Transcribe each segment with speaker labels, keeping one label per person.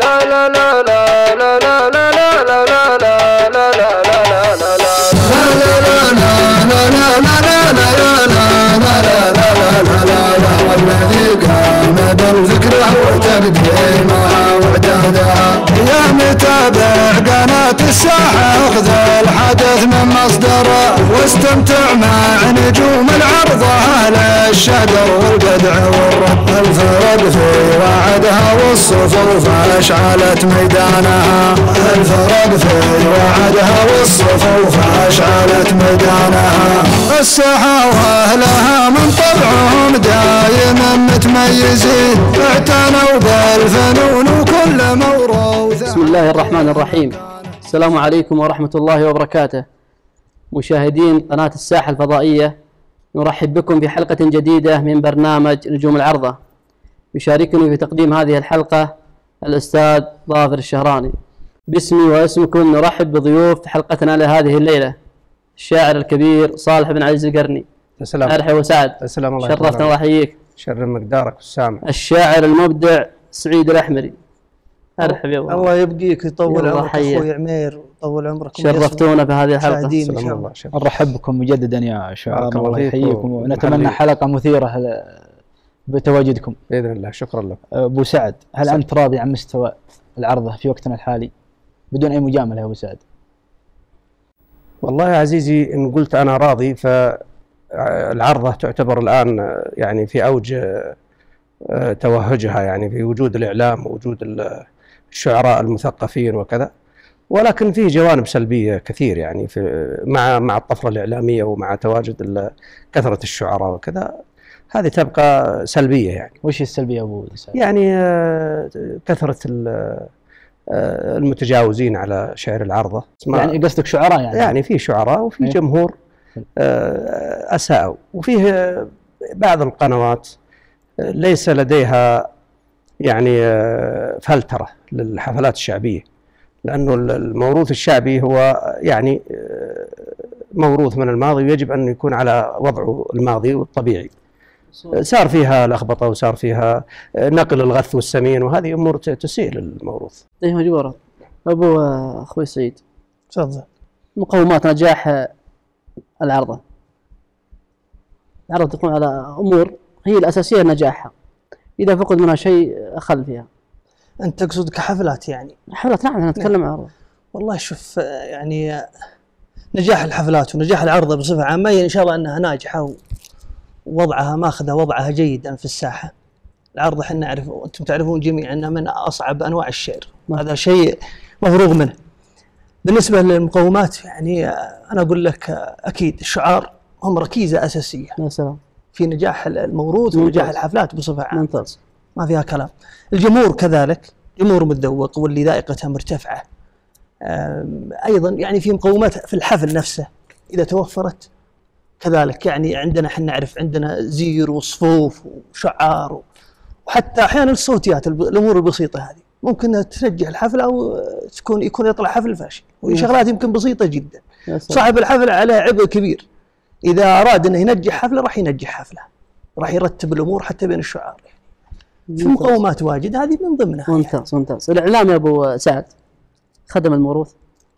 Speaker 1: يا متابع قناة الساحة اخذ الحدث من مصدره واستمتع مع نجوم العرض اهل الشدر والبدع والرب. الفرق في وعدها والصفوف اشعلت ميدانها، الفرق في وعدها والصفوف اشعلت ميدانها. الساحة واهلها من طبعهم دايما متميزين، اعتنوا بالفنون وكل موروث.
Speaker 2: بسم الله الرحمن الرحيم. السلام عليكم ورحمة الله وبركاته. مشاهدين قناة الساحة الفضائية، نرحب بكم في حلقة جديدة من برنامج نجوم العرضة. يشاركني في تقديم هذه الحلقة الأستاذ ظافر الشهراني. باسمي واسمكم نرحب بضيوف حلقتنا لهذه الليلة، الشاعر الكبير صالح بن عزيز القرني.
Speaker 3: السلام.
Speaker 2: مرحبا وسعد.
Speaker 3: السلام الله
Speaker 2: شرفتنا الله يحييك.
Speaker 3: شر مقدارك والسامع.
Speaker 2: الشاعر المبدع سعيد الأحمري. مرحبا يا ابو.
Speaker 4: الله يبقيك ويطول عمرك اخوي عمير، طول عمرك.
Speaker 2: شرفتونا بهذه الحلقة.
Speaker 3: سلام الله.
Speaker 5: نرحب بكم مجددا يا شباب، الله يحييكم ونتمنى
Speaker 3: ومحلي.
Speaker 5: حلقة مثيرة بتواجدكم
Speaker 3: باذن الله. شكرا لك.
Speaker 5: ابو سعد، هل انت راضي عن مستوى العرضة في وقتنا الحالي بدون اي مجاملة يا ابو سعد؟
Speaker 3: والله يا عزيزي ان قلت انا راضي فالعرضة تعتبر الان يعني في اوج توهجها، يعني في وجود الاعلام ووجود الشعراء المثقفين وكذا، ولكن في جوانب سلبية كثير يعني في مع الطفرة الإعلامية ومع تواجد كثرة الشعراء وكذا، هذه تبقى سلبية. يعني
Speaker 5: وش السلبية يا ابو سعد؟
Speaker 3: يعني كثرة المتجاوزين على شعر العرضة.
Speaker 5: يعني قصدك شعراء؟
Speaker 3: يعني في شعراء وفي جمهور أساءوا، وفيه بعض القنوات ليس لديها يعني فلترة للحفلات الشعبية، لأنه الموروث الشعبي هو يعني موروث من الماضي ويجب أن يكون على وضعه الماضي والطبيعي. صار فيها لخبطة وصار فيها نقل الغث والسمين، وهذه أمور تسيء للموروث.
Speaker 2: ايه مجبورة. أبو أخوي سعيد،
Speaker 4: تفضل.
Speaker 2: مقومات نجاح العرضة. العرضة تقوم على أمور هي الأساسية لنجاحها، إذا فقد منها شيء أخل فيها.
Speaker 4: انت تقصد كحفلات يعني؟
Speaker 2: حفلات، نعم، نتكلم عن عرضة.
Speaker 4: والله شوف، يعني نجاح الحفلات ونجاح العرضة بصفة عامة ان شاء الله انها ناجحة ووضعها ماخذة وضعها جيدا في الساحة. العرضة احنا نعرف وانتم تعرفون جميعا انها من اصعب انواع الشعر، هذا شيء مفروغ منه. بالنسبة للمقومات يعني انا اقول لك اكيد الشعار هم ركيزة اساسية.
Speaker 2: يا سلام.
Speaker 4: في نجاح الموروث ونجاح الحفلات بصفة عامة.
Speaker 2: ممتاز.
Speaker 4: ما فيها كلام. الجمهور كذلك جمهور متذوق واللي ذائقته مرتفعة. أيضا يعني في مقومات في الحفل نفسه إذا توفرت كذلك، يعني عندنا احنا نعرف عندنا زير وصفوف وشعار وحتى أحيانا الصوتيات، الأمور البسيطة هذه ممكن تنجح الحفل أو يكون يطلع حفل فاشل، وهي شغلات يمكن بسيطة جدا. صاحب الحفل عليه عبء كبير، إذا أراد أنه ينجح حفلة راح ينجح حفلة، راح يرتب الأمور حتى بين الشعراء. في مقومات واجد، هذه من ضمنها.
Speaker 2: ممتاز ممتاز. الإعلام يا أبو سعد خدم الموروث؟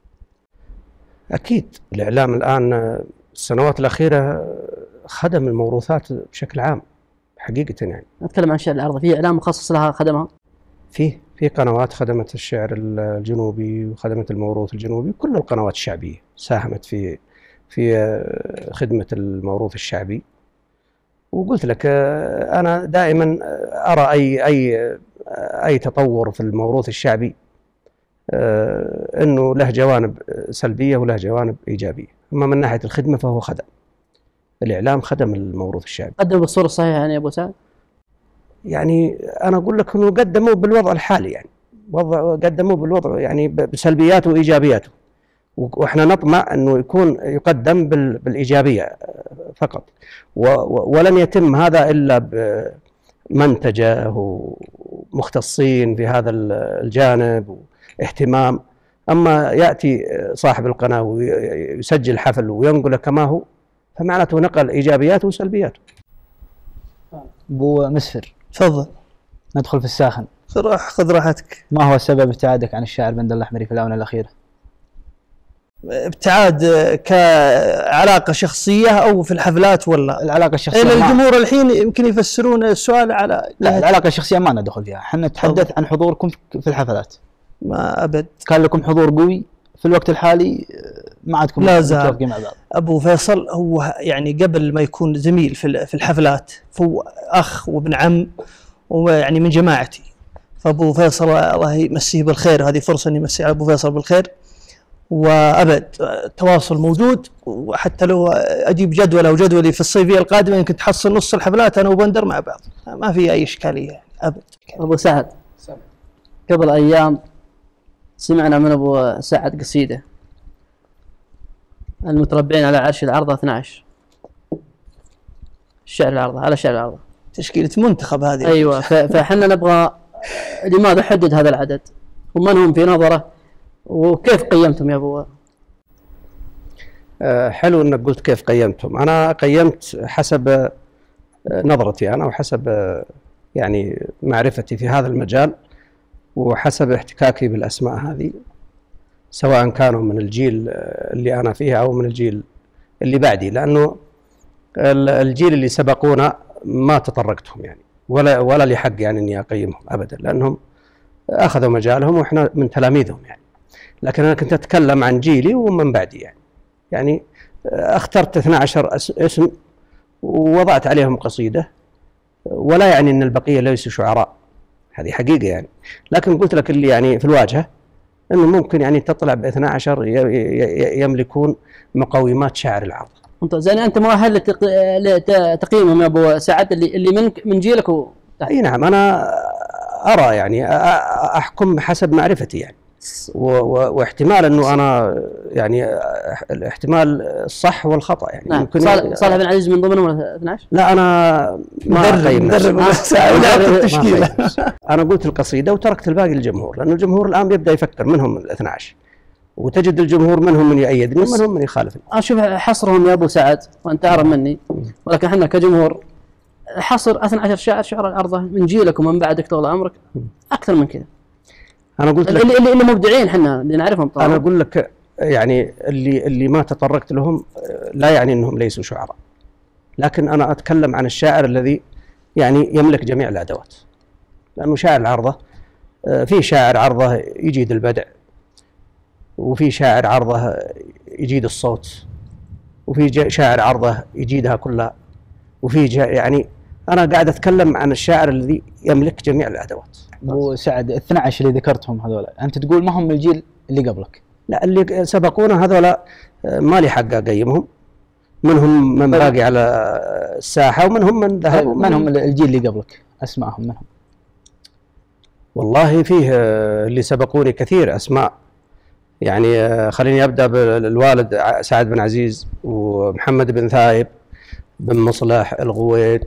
Speaker 3: أكيد الإعلام الآن السنوات الأخيرة خدم الموروثات بشكل عام حقيقة. يعني
Speaker 2: نتكلم عن شعر العرضة، في إعلام مخصص لها خدمها؟
Speaker 3: في قنوات خدمت الشعر الجنوبي وخدمت الموروث الجنوبي، كل القنوات الشعبية ساهمت في خدمة الموروث الشعبي. وقلت لك أنا دائما أرى أي تطور في الموروث الشعبي أنه له جوانب سلبية وله جوانب إيجابية. أما من ناحية الخدمة فهو خدم، الإعلام خدم الموروث الشعبي.
Speaker 2: قدم بالصورة الصحيحة يعني يا أبو سعد؟ يعني
Speaker 3: أنا أقول لك أنه قدموا بالوضع الحالي، يعني قدموا بالوضع يعني بسلبياته وإيجابياته، وإحنا نطمع أنه يقدم بالإيجابية فقط، ولن يتم هذا إلا بمنتجه ومختصين في هذا الجانب واهتمام. أما يأتي صاحب القناة ويسجل حفل وينقله كما هو، فمعناته نقل إيجابياته وسلبياته.
Speaker 5: أبو مسفر،
Speaker 4: تفضل.
Speaker 5: ندخل في الساخن.
Speaker 4: خذ راحتك.
Speaker 5: ما هو سبب ابتعادك عن الشاعر بندر الأحمري في الآونة الأخيرة؟
Speaker 4: ابتعاد كعلاقة شخصية أو في الحفلات ولا؟
Speaker 5: العلاقة الشخصية
Speaker 4: الجمهور الحين يمكن يفسرون السؤال على
Speaker 5: لا، العلاقة الشخصية ما ندخل فيها، احنا نتحدث عن حضوركم في الحفلات.
Speaker 4: ما أبد
Speaker 5: كان لكم حضور قوي في الوقت الحالي، ما عادكم متوافقين مع بعض.
Speaker 4: أبو فيصل هو يعني قبل ما يكون زميل في الحفلات فهو أخ وابن عم، ويعني من جماعتي. فأبو فيصل الله يمسيه بالخير، هذه فرصة إني أمسي على أبو فيصل بالخير، وأبد التواصل موجود. وحتى لو أجيب جدول أو جدولي في الصيفية القادمة يمكن تحصل نص الحفلات أنا وبندر مع بعض، ما في أي إشكالية يعني أبد.
Speaker 2: أبو سعد، قبل أيام سمعنا من أبو سعد قصيدة المتربعين على عرش العرضة 12، الشعر العرضة على شعر العرضة،
Speaker 4: تشكيلة منتخب هذه.
Speaker 2: أيوة. فحنا نبغى لماذا حدد هذا العدد ومن هم في نظره وكيف قيمتم يا أبو؟
Speaker 3: حلو أنك قلت كيف قيمتم. أنا قيمت حسب نظرتي أنا، وحسب يعني معرفتي في هذا المجال، وحسب احتكاكي بالأسماء هذه، سواء كانوا من الجيل اللي أنا فيه أو من الجيل اللي بعدي، لأنه الجيل اللي سبقونا ما تطرقتهم يعني ولا لي حق يعني إني أقيمهم أبدا، لأنهم أخذوا مجالهم وإحنا من تلاميذهم يعني. لكن أنا كنت أتكلم عن جيلي ومن بعدي يعني اخترت 12 اسم ووضعت عليهم قصيدة، ولا يعني أن البقية ليسوا شعراء، هذه حقيقة يعني. لكن قلت لك اللي يعني في الواجهة أنه ممكن يعني تطلع ب12 يملكون مقومات شاعر العرض.
Speaker 2: ممتاز. يعني أنت مؤهل لتقييمهم يا أبو سعد اللي من جيلك
Speaker 3: أي نعم، أنا أرى يعني أحكم حسب معرفتي يعني، واحتمال أنه أنا يعني الاحتمال الصح والخطأ يعني.
Speaker 2: نعم. صالح بن عزيز من ضمنهم ولا 12؟
Speaker 3: لا، أنا ما أقيم
Speaker 4: التشكيلة.
Speaker 3: أنا قلت القصيدة وتركت الباقي للجمهور، لأن الجمهور الآن يبدأ يفكر منهم ال 12، وتجد الجمهور منهم من يؤيدني ومنهم من يخالفني.
Speaker 2: أشوف حصرهم يا أبو سعد وأنت أعرف مني، ولكن احنا كجمهور حصر 12 شعر العرضة من جيلك ومن بعدك طول عمرك أكثر من كذا.
Speaker 3: أنا قلت لك
Speaker 2: اللي مبدعين احنا اللي نعرفهم طبعا.
Speaker 3: أنا أقول لك يعني اللي ما تطرقت لهم لا يعني أنهم ليسوا شعراء، لكن أنا أتكلم عن الشاعر الذي يعني يملك جميع الأدوات. لأنه شاعر العرضة في شاعر عرضة يجيد البدع، وفي شاعر عرضة يجيد الصوت، وفي شاعر عرضة يجيدها كلها، وفي يعني أنا قاعد أتكلم عن الشاعر الذي يملك جميع الأدوات.
Speaker 5: أبو سعد 12 اللي ذكرتهم هذول أنت تقول ما هم الجيل اللي قبلك؟
Speaker 3: لا، اللي سبقونا هذول ما لي حق أقيمهم، منهم من باقي على الساحة ومنهم من ذهب.
Speaker 5: من هم الجيل اللي قبلك؟ أسمائهم منهم؟
Speaker 3: والله فيه اللي سبقوني كثير أسماء يعني. خليني أبدأ بالوالد سعد بن عزيز، ومحمد بن ثايب، بن مصلح، الغويد،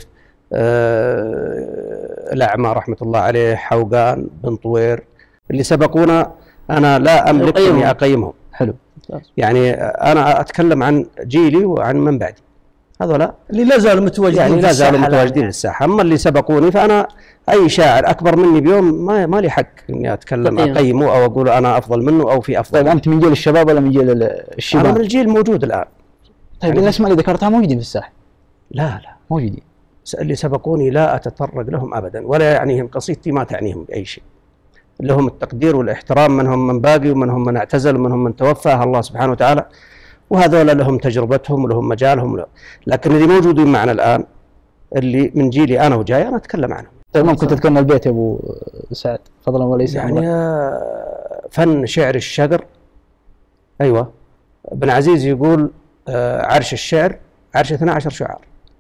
Speaker 3: الأعمى رحمة الله عليه، حوقان، بن طوير، اللي سبقونا أنا لا أملك أني أقيمهم.
Speaker 5: حلو.
Speaker 3: يعني أنا أتكلم عن جيلي وعن من بعدي، هذولا
Speaker 4: اللي لا زالوا متواجدين
Speaker 3: يعني لا زالوا متواجدين في الساحة. أما اللي سبقوني فأنا أي شاعر أكبر مني بيوم ما لي حق إني أتكلم أقيمه أو أقول أنا أفضل منه أو في أفضل.
Speaker 5: طيب أنت من جيل الشباب ولا من جيل الشباب؟
Speaker 3: أنا من الجيل موجود الآن.
Speaker 5: طيب يعني الأسماء اللي ذكرتها موجودين في الساحة؟
Speaker 3: لا
Speaker 5: موجودين.
Speaker 3: اللي سبقوني لا أتطرق لهم أبدا، ولا يعنيهم قصيدتي، ما تعنيهم بأي شيء. لهم التقدير والاحترام، منهم من باقي ومنهم من اعتزل ومنهم من توفاه الله سبحانه وتعالى، وهذول لهم تجربتهم ولهم مجالهم لكن اللي موجودين معنا الآن اللي من جيلي أنا وجاي أنا أتكلم عنهم.
Speaker 5: طيب ممكن تذكرنا البيت يا أبو سعد فضلا وليس
Speaker 3: يعني فن شعر الشقر. أيوة، ابن عزيز يقول عرش الشعر عرش 12 شعر.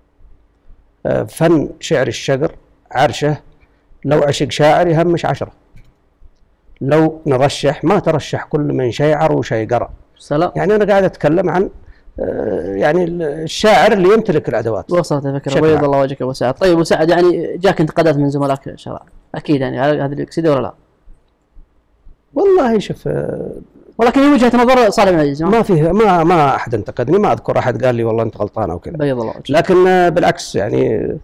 Speaker 3: فن شعر الشقر عرشه لو عشق شاعر يهمش 10، لو نرشح ما ترشح كل من شيعر وشيقرأ.
Speaker 2: سلام.
Speaker 3: يعني أنا قاعد أتكلم عن يعني الشاعر اللي يمتلك الأدوات.
Speaker 2: وصلت الفكرة، بيض الله وجهك أبو سعد. طيب أبو سعد، يعني جاك انتقادات من زملائك الشرع أكيد يعني على هذه القصيدة ولا لا؟
Speaker 3: والله شوف،
Speaker 2: ولكن هي وجهة نظر صالح بن عزيز
Speaker 3: ما فيه ما أحد انتقدني، ما أذكر أحد قال لي والله أنت غلطان أو كذا.
Speaker 2: بيض الله وجهك.
Speaker 3: لكن بالعكس يعني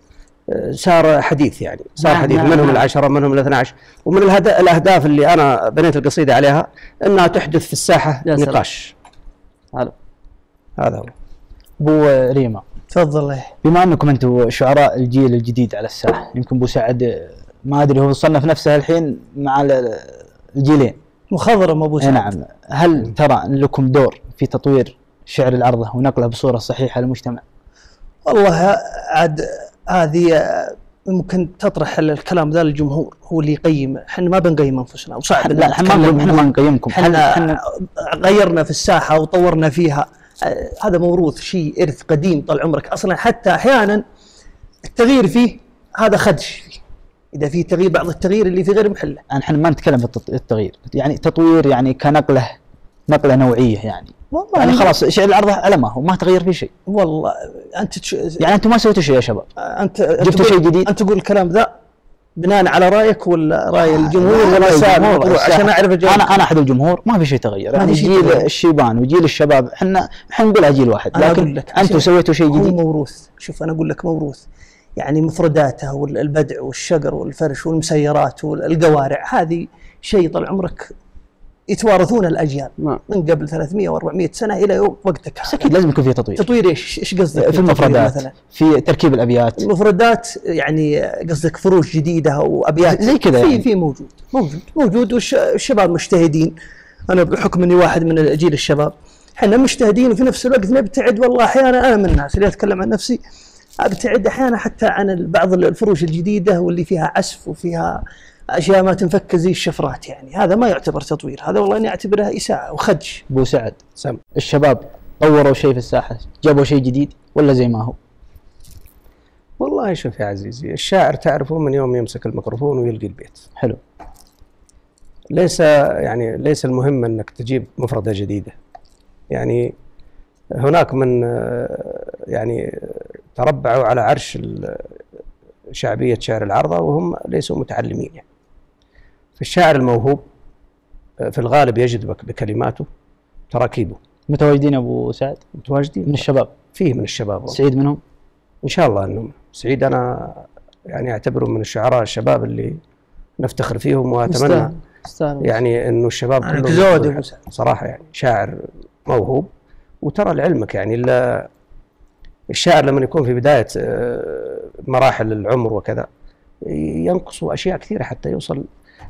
Speaker 3: صار حديث يعني، صار
Speaker 2: نعم
Speaker 3: حديث
Speaker 2: نعم
Speaker 3: منهم
Speaker 2: نعم.
Speaker 3: ال10 منهم ال12. ومن الأهداف اللي أنا بنيت القصيدة عليها أنها تحدث في الساحة
Speaker 2: يا سلام.
Speaker 3: نقاش.
Speaker 2: حلو.
Speaker 3: هذا هو.
Speaker 5: ابو ريما،
Speaker 4: تفضل.
Speaker 5: بما انكم انتم شعراء الجيل الجديد على الساحه، يمكن ابو سعد ما ادري هو صنف نفسه الحين مع الجيلين
Speaker 4: مخضرم ابو سعد.
Speaker 5: نعم، هل ترى ان لكم دور في تطوير شعر العرضه ونقله بصوره صحيحه للمجتمع؟
Speaker 4: والله عاد هذه ممكن تطرح الكلام ذا للجمهور، هو اللي يقيم، احنا ما بنقيم انفسنا وصعب.
Speaker 5: لا احنا ما نقيمكم،
Speaker 4: احنا غيرنا في الساحه وطورنا فيها. هذا موروث، شيء ارث قديم طال عمرك اصلا. حتى احيانا التغيير فيه هذا خدش فيه، اذا في تغيير بعض التغيير اللي في غير محله.
Speaker 5: احنا ما نتكلم في التغيير، يعني تطوير يعني كنقله نوعيه يعني. يعني خلاص شعر العرضه على ما هو، ما تغير فيه شيء.
Speaker 4: والله
Speaker 5: يعني انتم ما سويتوا شيء يا شباب، جبتوا شيء جديد.
Speaker 4: انت تقول الكلام ذا بناء على رايك ولا راي الجمهور ولا سؤال الموضوع عشان اعرف الجواب؟
Speaker 5: انا احد الجمهور، ما في شيء تغير. يعني جيل الشيبان وجيل الشباب احنا نقولها جيل واحد، لكن انتم سويتوا شيء جديد.
Speaker 4: هو موروث. شوف انا اقول لك موروث، يعني مفرداته والبدع والشقر والفرش والمسيرات والقوارع، هذه شيء طال عمرك يتوارثون الاجيال من قبل 300 و400 سنه الى وقتك.
Speaker 5: اكيد لازم يكون في تطوير.
Speaker 4: تطوير ايش قصدك؟
Speaker 5: في المفردات مثلا، في تركيب الابيات.
Speaker 4: المفردات يعني قصدك فروش جديده او ابيات
Speaker 5: زي كذا يعني.
Speaker 4: في موجود والشباب مجتهدين. انا بحكم اني واحد من جيل الشباب، احنا مجتهدين وفي نفس الوقت نبتعد. والله احيانا انا من الناس اللي اتكلم عن نفسي ابتعد احيانا حتى عن بعض الفروش الجديده واللي فيها عسف وفيها اشياء ما تنفك زي الشفرات. يعني هذا ما يعتبر تطوير، هذا والله اني اعتبرها اساءه وخدش.
Speaker 5: ابو سعد، الشباب طوروا شيء في الساحه، جابوا شيء جديد ولا زي ما هو؟
Speaker 3: والله شوف يا عزيزي، الشاعر تعرفه من يوم يمسك الميكروفون ويلقي البيت.
Speaker 5: حلو.
Speaker 3: ليس المهم انك تجيب مفردة جديدة. يعني هناك من يعني تربعوا على عرش شعبية شعر العرضة وهم ليسوا متعلمين. يعني فالشاعر الموهوب في الغالب يجذبك بكلماته تراكيبه.
Speaker 5: متواجدين ابو سعد؟
Speaker 3: متواجدين
Speaker 5: من الشباب.
Speaker 3: فيه من الشباب.
Speaker 5: سعيد منهم؟
Speaker 3: ان شاء الله انهم سعيد. انا يعني اعتبره من الشعراء الشباب اللي نفتخر فيهم، واتمنى يعني انه الشباب كلهم صراحة يعني شاعر موهوب. وترى لعلمك يعني الشاعر لما يكون في بداية مراحل العمر وكذا ينقصوا أشياء كثيرة حتى يوصل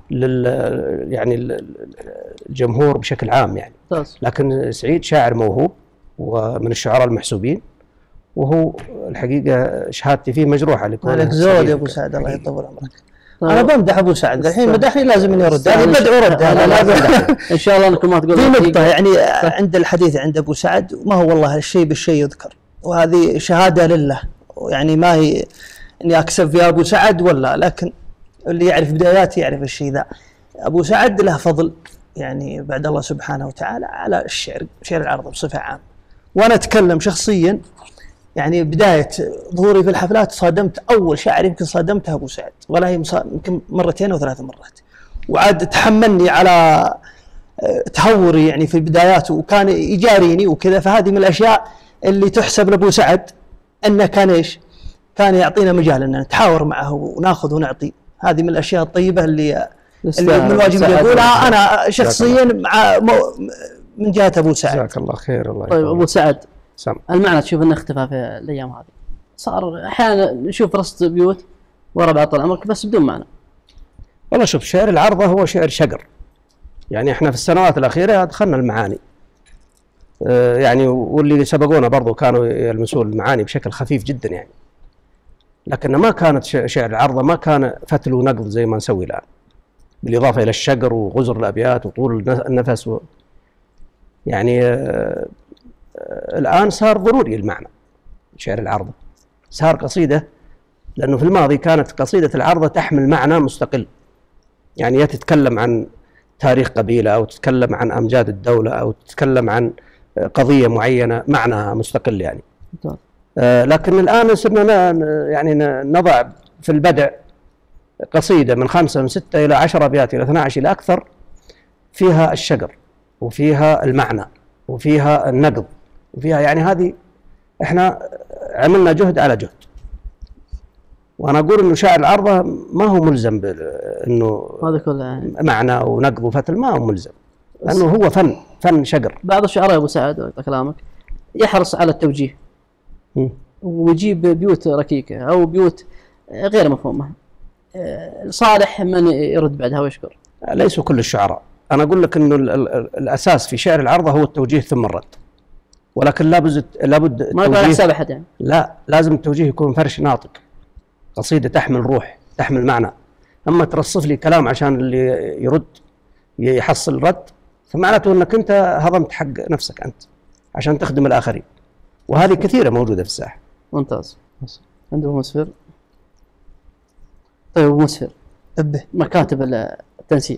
Speaker 3: يعني الجمهور بشكل عام يعني. لكن سعيد شاعر موهوب ومن الشعراء المحسوبين، وهو الحقيقة شهادتي فيه مجروحة.
Speaker 4: لك زود يا أبو سعد، الله يطول عمرك. أنا بمدح أبو سعد الحين، مدحني لازم إني أرد. يعني بدعو رد هذا لازم. إن شاء الله أنكم ما تقولون. في نقطة يعني عند الحديث عند أبو سعد، ما هو والله الشيء بالشيء يذكر، وهذه شهادة لله. يعني ما هي إني أكسب في أبو سعد ولا، لكن اللي يعرف بداياتي يعرف الشيء ذا. أبو سعد له فضل يعني بعد الله سبحانه وتعالى على الشعر، شعر العرض بصفة عامة. وأنا أتكلم شخصيا، يعني بداية ظهوري في الحفلات صادمت أول شاعر يمكن صادمته أبو سعد، ولا هي يمكن مرتين أو 3 مرات. وعاد تحملني على تهوري يعني في البدايات، وكان يجاريني وكذا. فهذه من الأشياء اللي تحسب لأبو سعد، أنه كان إيش؟ كان يعطينا مجال أن نتحاور معه وناخذ ونعطي. هذه من الأشياء الطيبة اللي من الواجب يقولها أنا شخصيا مع من جهة أبو سعد.
Speaker 3: جزاك الله خير. الله
Speaker 2: طيب أبو سعد،
Speaker 3: سم.
Speaker 2: المعنى تشوف انه اختفى في الايام هذه، صار احيانا نشوف رصد بيوت ورا بعض طال عمرك بس بدون معنى.
Speaker 3: والله شوف، شعر العرضة هو شعر شقر. يعني احنا في السنوات الأخيرة دخلنا المعاني، يعني واللي سبقونا برضو كانوا يلمسون المعاني بشكل خفيف جدا يعني. لكن ما كانت شعر العرضة ما كان فتل ونقض زي ما نسوي الآن، بالإضافة إلى الشقر وغزر الأبيات وطول النفس يعني الآن صار ضروري المعنى. شعر العرضة صار قصيدة، لأنه في الماضي كانت قصيدة العرضة تحمل معنى مستقل. يعني تتكلم عن تاريخ قبيلة، أو تتكلم عن أمجاد الدولة، أو تتكلم عن قضية معينة معنى مستقل يعني. لكن الآن صرنا يعني نضع في البدع قصيدة من 5 من 6 إلى 10 أبيات إلى 12 إلى أكثر، فيها الشقر وفيها المعنى وفيها النقد وفيها، يعني هذه احنا عملنا جهد على جهد، وانا اقول انه شاعر العرضه ما هو ملزم انه
Speaker 2: هذا كله يعني.
Speaker 3: معنى ونقد وفتل، ما هو ملزم، لانه هو فن شقر.
Speaker 2: بعض الشعراء يا ابو سعد كلامك يحرص على التوجيه ويجيب بيوت ركيكه او بيوت غير مفهومه، صالح من يرد بعدها ويشكر.
Speaker 3: ليسوا كل الشعراء، انا اقول لك انه الاساس في شعر العرضه هو التوجيه ثم الرد، ولكن لابد
Speaker 2: ما يقول حساب احد يعني.
Speaker 3: لا، لازم التوجيه يكون فرش ناطق، قصيده تحمل روح، تحمل معنى. اما ترصف لي كلام عشان اللي يرد يحصل رد، فمعناته انك انت هضمت حق نفسك انت عشان تخدم الاخرين، وهذه كثيره موجوده في الساحه.
Speaker 2: ممتاز. عنده مسفر. طيب ابو مسفر، مكاتب التنسيق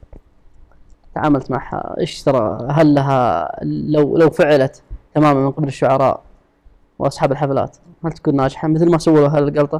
Speaker 2: تعاملت معها، ايش ترى؟ هل لها لو فعلت تماما من قبل الشعراء واصحاب الحفلات هل تكون ناجحه مثل ما سووا هالقلطه؟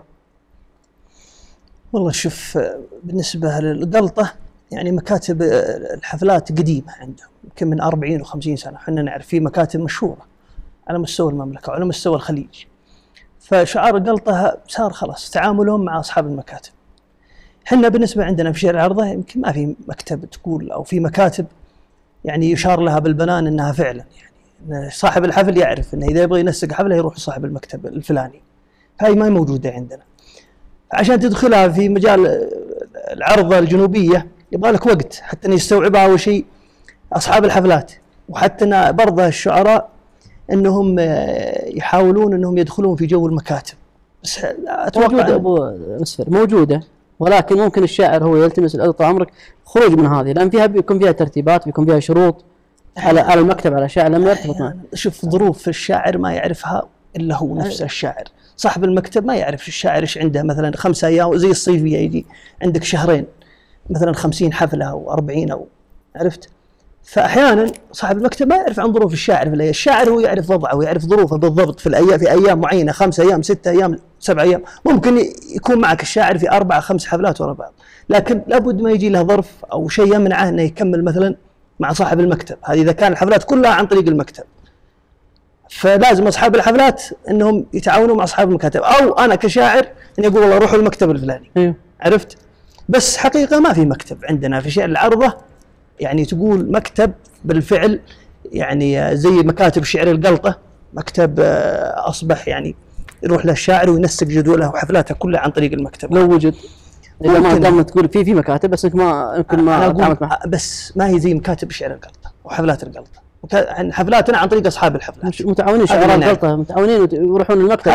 Speaker 4: والله شوف، بالنسبه للقلطه يعني مكاتب الحفلات قديمه عندهم يمكن من 40 و50 سنه، احنا نعرف في مكاتب مشهوره على مستوى المملكه وعلى مستوى الخليج، فشعار القلطه صار خلاص تعاملهم مع اصحاب المكاتب. احنا بالنسبه عندنا في شعر العرضه يمكن ما في مكتب تقول، او في مكاتب يعني يشار لها بالبنان انها فعلا يعني صاحب الحفل يعرف انه اذا يبغى ينسق حفله يروح لصاحب المكتب الفلاني. هاي ما هي موجوده عندنا. عشان تدخلها في مجال العرضه الجنوبيه يبغى لك وقت حتى يستوعبها اول شيء اصحاب الحفلات، وحتى برضه الشعراء انهم يحاولون انهم يدخلون في جو المكاتب. بس اتوقع
Speaker 2: موجوده ابو مسفر، موجوده، ولكن ممكن الشاعر هو يلتمس طال عمرك خروج من هذه، لان فيها بيكون فيها ترتيبات، بيكون فيها شروط على المكتب، على الشاعر لم يرتبط معه.
Speaker 4: شوف، ظروف الشاعر ما يعرفها الا هو نفس الشاعر. صاحب المكتب ما يعرف الشاعر ايش عنده، مثلا 5 ايام زي الصيفيه يجي عندك شهرين مثلا 50 حفله او 40 او عرفت. فاحيانا صاحب المكتب ما يعرف عن ظروف الشاعر في الايام، الشاعر هو يعرف وضعه ويعرف ظروفه بالضبط في الايام، في ايام معينه 5 ايام 6 ايام 7 ايام، ممكن يكون معك الشاعر في 4 5 حفلات ورا بعض، لكن لابد ما يجي له ظرف او شيء يمنعه انه يكمل مثلا مع صاحب المكتب. هذه اذا كان الحفلات كلها عن طريق المكتب، فلازم اصحاب الحفلات انهم يتعاونوا مع اصحاب المكاتب، او انا كشاعر اني اقول والله روحوا المكتب الفلاني. عرفت؟ بس حقيقه ما في مكتب عندنا في شعر العرضه، يعني تقول مكتب بالفعل يعني زي مكاتب شعر القلطه، مكتب اصبح يعني يروح للشاعر وينسق جدوله وحفلاته كلها عن طريق المكتب.
Speaker 2: لو وجد، اذا ما دام تقول في مكاتب بس انك ما يمكن ما تعاملت معها،
Speaker 4: بس ما هي زي مكاتب شعر القلطه وحفلات القلطه. حفلاتنا عن طريق اصحاب الحفلات،
Speaker 2: متعاونين شعراء القلطه، متعاونين ويروحون المكتب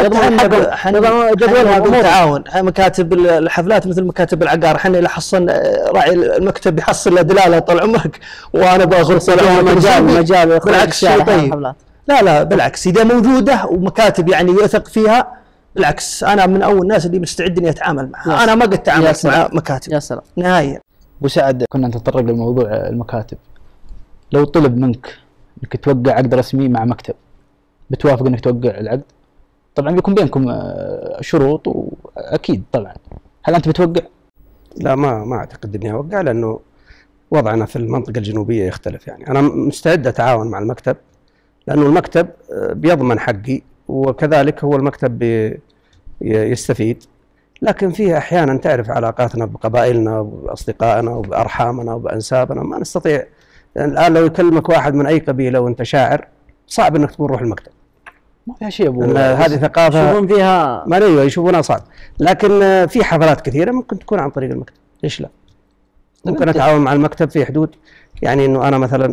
Speaker 4: جدولها بالتعاون. مكاتب الحفلات مثل مكاتب العقار، احنا اللي حصلنا راعي المكتب يحصل له دلاله طال عمرك وانا باخذ
Speaker 2: مجال
Speaker 4: بالعكس طيب. لا بالعكس، اذا موجوده ومكاتب يعني يثق فيها، بالعكس انا من اول الناس اللي مستعد اني اتعامل معها. انا ما قد تعاملت مع مكاتب.
Speaker 2: يا سلام
Speaker 4: نهائيا.
Speaker 5: ابو سعد، كنا نتطرق لموضوع المكاتب. لو طلب منك انك توقع عقد رسمي مع مكتب، بتوافق انك توقع العقد؟ طبعا بيكون بينكم شروط واكيد طبعا، هل انت بتوقع؟
Speaker 3: لا، ما اعتقد اني اوقع، لانه وضعنا في المنطقه الجنوبيه يختلف. يعني انا مستعد اتعاون مع المكتب، لانه المكتب بيضمن حقي، وكذلك هو المكتب يستفيد. لكن فيه احيانا تعرف علاقاتنا بقبائلنا وباصدقائنا وبارحامنا وبانسابنا ما نستطيع. يعني الان لو يكلمك واحد من اي قبيله وانت شاعر صعب انك تقول روح المكتب،
Speaker 5: ما فيها شيء ابو.
Speaker 3: هذه ثقافه
Speaker 2: يشوفون فيها،
Speaker 3: ما ايوه يشوفونها صعب. لكن في حفلات كثيره ممكن تكون عن طريق المكتب، ليش لا؟ ممكن اتعاون مع المكتب في حدود، يعني انه انا مثلا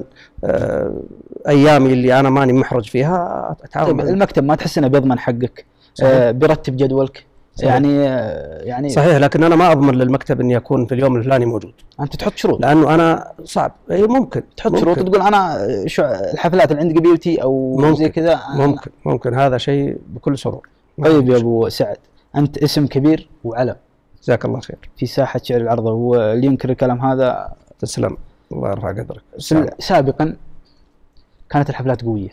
Speaker 3: ايامي اللي انا ماني محرج فيها اتعاون.
Speaker 5: طيب المكتب ما تحس انه بيضمن حقك؟ بيرتب جدولك؟ صحيح. يعني
Speaker 3: صحيح، لكن انا ما اضمن للمكتب اني اكون في اليوم الفلاني موجود.
Speaker 5: انت تحط شروط؟
Speaker 3: لانه انا صعب. اي ممكن
Speaker 5: تحط شروط، تقول انا الحفلات اللي عند قبيلتي او زي كذا.
Speaker 3: ممكن هذا شيء بكل سرور.
Speaker 5: طيب يا ابو سعد، انت اسم كبير وعلم،
Speaker 3: جزاك الله خير،
Speaker 5: في ساحه شعر العرضه، واللي ينكر الكلام هذا
Speaker 3: تسلم، الله يرفع قدرك.
Speaker 5: سابقا كانت الحفلات قويه،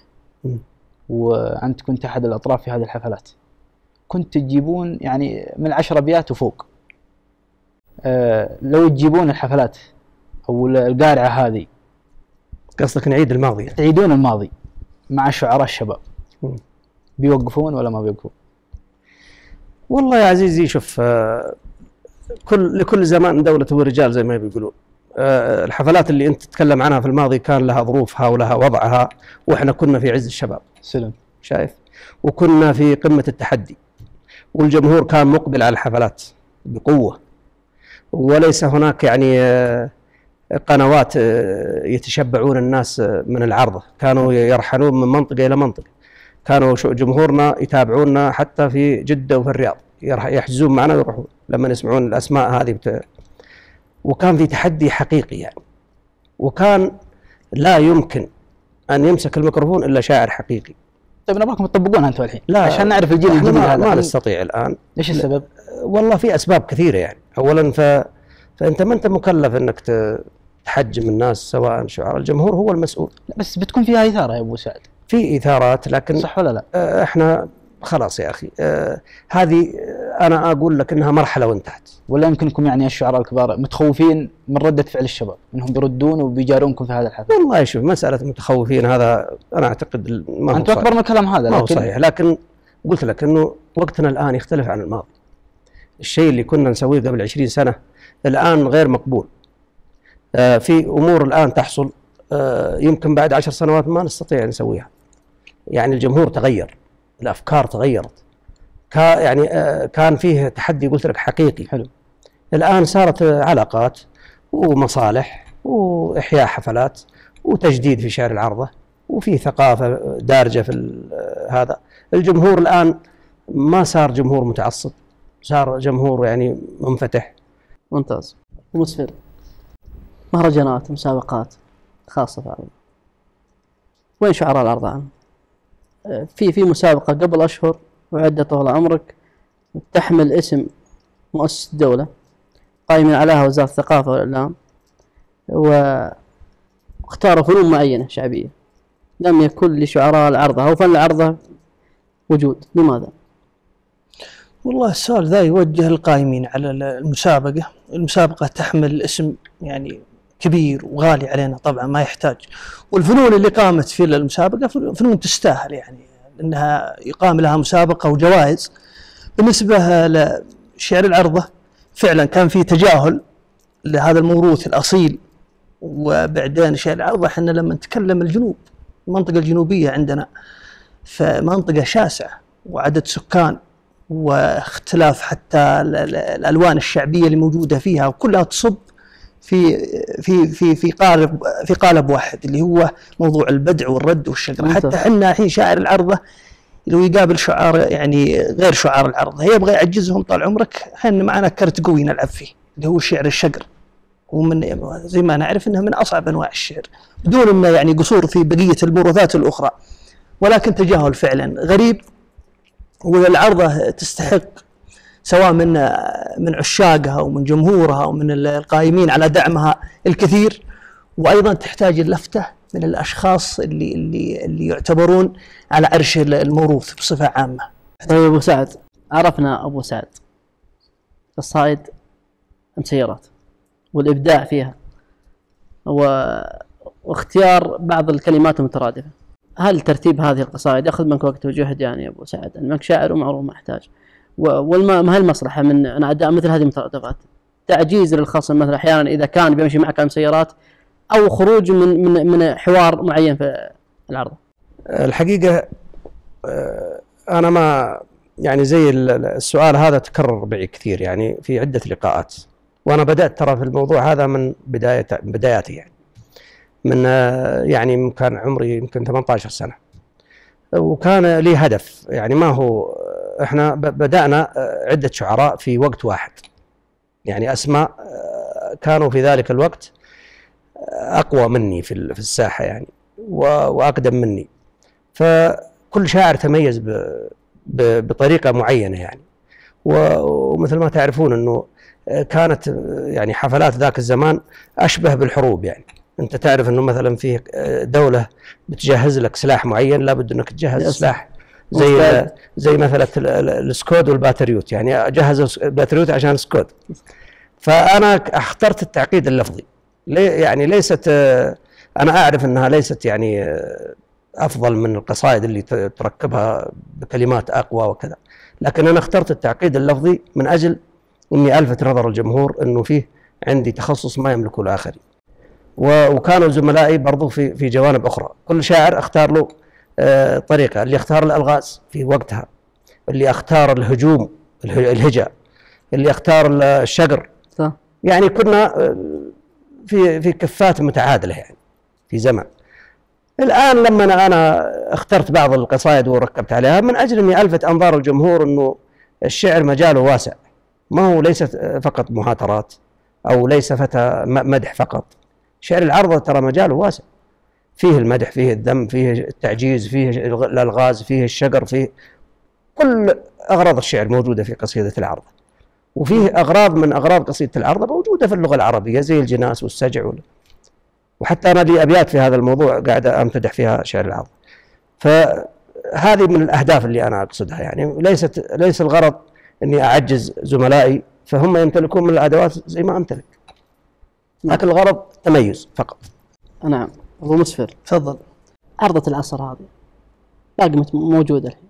Speaker 5: وانت كنت احد الاطراف في هذه الحفلات، كنت تجيبون يعني من 10 أبيات وفوق. لو تجيبون الحفلات او القارعه هذه،
Speaker 3: قصدك نعيد الماضي؟
Speaker 5: تعيدون الماضي مع شعراء الشباب، بيوقفون ولا ما بيوقفون؟
Speaker 3: والله يا عزيزي شوف، لكل زمان دولة ورجال زي ما بيقولون. الحفلات اللي أنت تتكلم عنها في الماضي كان لها ظروفها ولها وضعها، وإحنا كنا في عز الشباب.
Speaker 5: سلام.
Speaker 3: شايف؟ وكنا في قمة التحدي، والجمهور كان مقبل على الحفلات بقوة، وليس هناك يعني قنوات يتشبعون الناس من العرضة، كانوا يرحلون من منطقة إلى منطقة. كانوا جمهورنا يتابعونا حتى في جدة وفي الرياض، يحجزون معنا ويروحون لما يسمعون الأسماء هذه وكان في تحدي حقيقي يعني، وكان لا يمكن أن يمسك الميكروفون إلا شاعر حقيقي.
Speaker 5: طيب نبغاكم تطبقونها أنتم الحين
Speaker 3: لا،
Speaker 5: عشان نعرف الجيل الجديد هذا.
Speaker 3: ما نستطيع الآن.
Speaker 5: ليش السبب؟
Speaker 3: والله في أسباب كثيرة يعني. أولا فأنت ما أنت مكلف أنك تحجم الناس، سواء شعراء، الجمهور هو المسؤول.
Speaker 5: لا بس بتكون فيها إثارة يا أبو سعد.
Speaker 3: في إثارات، لكن
Speaker 5: صح ولا لا؟
Speaker 3: احنا خلاص يا أخي، هذه أنا أقول لك إنها مرحلة وانتهت.
Speaker 5: ولا يمكنكم يعني الشعراء الكبار متخوفين من ردة فعل الشباب انهم بيردون وبيجارونكم في هذا الحفل؟
Speaker 3: والله شوف، مسألة متخوفين هذا أنا أعتقد ما هو
Speaker 5: أنتم أكبر من الكلام هذا،
Speaker 3: ما هو صحيح. لكن قلت لك إنه وقتنا الآن يختلف عن الماضي. الشيء اللي كنا نسويه قبل 20 سنة الآن غير مقبول. في أمور الآن تحصل يمكن بعد 10 سنوات ما نستطيع نسويها. يعني الجمهور تغير، الأفكار تغيرت، يعني كان فيه تحدي قلت لك حقيقي.
Speaker 5: حلو. الآن
Speaker 3: صارت علاقات ومصالح وإحياء حفلات وتجديد في شعر العرضة، وفي ثقافة دارجة في هذا. الجمهور الآن ما صار جمهور متعصب، صار جمهور يعني منفتح.
Speaker 2: ممتاز. ومسفر مهرجانات مسابقات خاصة في العرض، وين شعراء العرض عنه؟ في مسابقة قبل أشهر وعدة طول عمرك تحمل اسم مؤسس الدولة، قائمين عليها وزارة الثقافة والإعلام، واختاروا فنون معينة شعبية لم يكن لشعراء العرضة أو فن العرضة وجود. لماذا؟
Speaker 4: والله السؤال ذا يوجه القائمين على المسابقة تحمل اسم يعني كبير وغالي علينا طبعا، ما يحتاج. والفنون اللي قامت في المسابقة فنون تستاهل يعني انها يقام لها مسابقة وجوائز. بالنسبة لشعر العرضة فعلا كان في تجاهل لهذا الموروث الأصيل. وبعدين شعر العرضة احنا لما نتكلم الجنوب، المنطقة الجنوبية عندنا فمنطقة شاسعة وعدد سكان واختلاف حتى الألوان الشعبية اللي موجودة فيها، وكلها تصب في قالب واحد اللي هو موضوع البدع والرد والشقر. حتى حنا الحين شاعر العرضة لو يقابل شعار يعني غير شعار العرضة يبغى يعجزهم طال عمرك، حنا معنا كرت قوي نلعب فيه اللي هو شعر الشقر، ومن زي ما نعرف انه من اصعب انواع الشعر بدون انه يعني قصور في بقية الموروثات الأخرى، ولكن تجاهل فعلا غريب. والعرضة تستحق سواء من عشاقها ومن جمهورها ومن القائمين على دعمها الكثير، وأيضا تحتاج اللفتة من الأشخاص اللي يعتبرون على عرش الموروث بصفة عامة.
Speaker 2: طيب أبو سعد، عرفنا أبو سعد قصائد مسيرات والإبداع فيها واختيار بعض الكلمات المترادفة، هل ترتيب هذه القصائد يأخذ منك وقت وجهد يعني يا أبو سعد؟ أنك شاعر ومعروف ما يحتاج، ما هي المصلحة من أداء مثل هذه المترادفات؟ تعجيز للخصم مثلا أحيانا إذا كان بيمشي معك مسيرات، أو خروج من حوار معين في العرض.
Speaker 3: الحقيقة أنا ما يعني زي السؤال هذا تكرر معي كثير يعني في عدة لقاءات، وأنا بدأت ترى في الموضوع هذا من بداياتي يعني من يعني كان عمري يمكن 18 سنة، وكان لي هدف يعني ما هو احنا بدأنا عدة شعراء في وقت واحد، يعني أسماء كانوا في ذلك الوقت أقوى مني في الساحة يعني وأقدم مني، فكل شاعر تميز بطريقة معينة يعني. ومثل ما تعرفون أنه كانت يعني حفلات ذاك الزمان أشبه بالحروب، يعني أنت تعرف أنه مثلا فيه دولة بتجهز لك سلاح معين لابد أنك تجهز سلاح زي مثلا السكود والباتريوت، يعني جهز الباتريوت عشان السكود. فأنا اخترت التعقيد اللفظي، يعني ليست أنا أعرف أنها ليست يعني أفضل من القصائد اللي تركبها بكلمات أقوى وكذا، لكن أنا اخترت التعقيد اللفظي من أجل إني ألفت نظر الجمهور إنه فيه عندي تخصص ما يملكه الآخرين. وكانوا زملائي برضو في جوانب أخرى. كل شاعر اختار له طريقة، اللي اختار الألغاز في وقتها، اللي اختار الهجوم الهجاء، اللي اختار الشقر. يعني كنا في كفات متعادلة يعني في زمن. الآن لما أنا اخترت بعض القصائد وركبت عليها من أجل أني ألفت أنظار الجمهور أنه الشعر مجاله واسع، ما هو ليس فقط مهاترات أو ليس فتى مدح فقط. شعر العرضة ترى مجاله واسع، فيه المدح، فيه الذم، فيه التعجيز، فيه الألغاز، فيه الشقر، فيه كل أغراض الشعر موجودة في قصيدة العرضة. وفيه أغراض من أغراض قصيدة العرضة موجودة في اللغة العربية زي الجناس والسجع وحتى أنا لي أبيات في هذا الموضوع قاعد أمتدح فيها شعر العرض. فهذه من الأهداف اللي أنا أقصدها، يعني ليس الغرض أني أعجز زملائي فهم يمتلكون من الأدوات زي ما أمتلك، لكن الغرض تميز فقط.
Speaker 2: نعم. أبو مسفر
Speaker 4: تفضل.
Speaker 2: عرضة العصر هذه باقي موجودة الحين،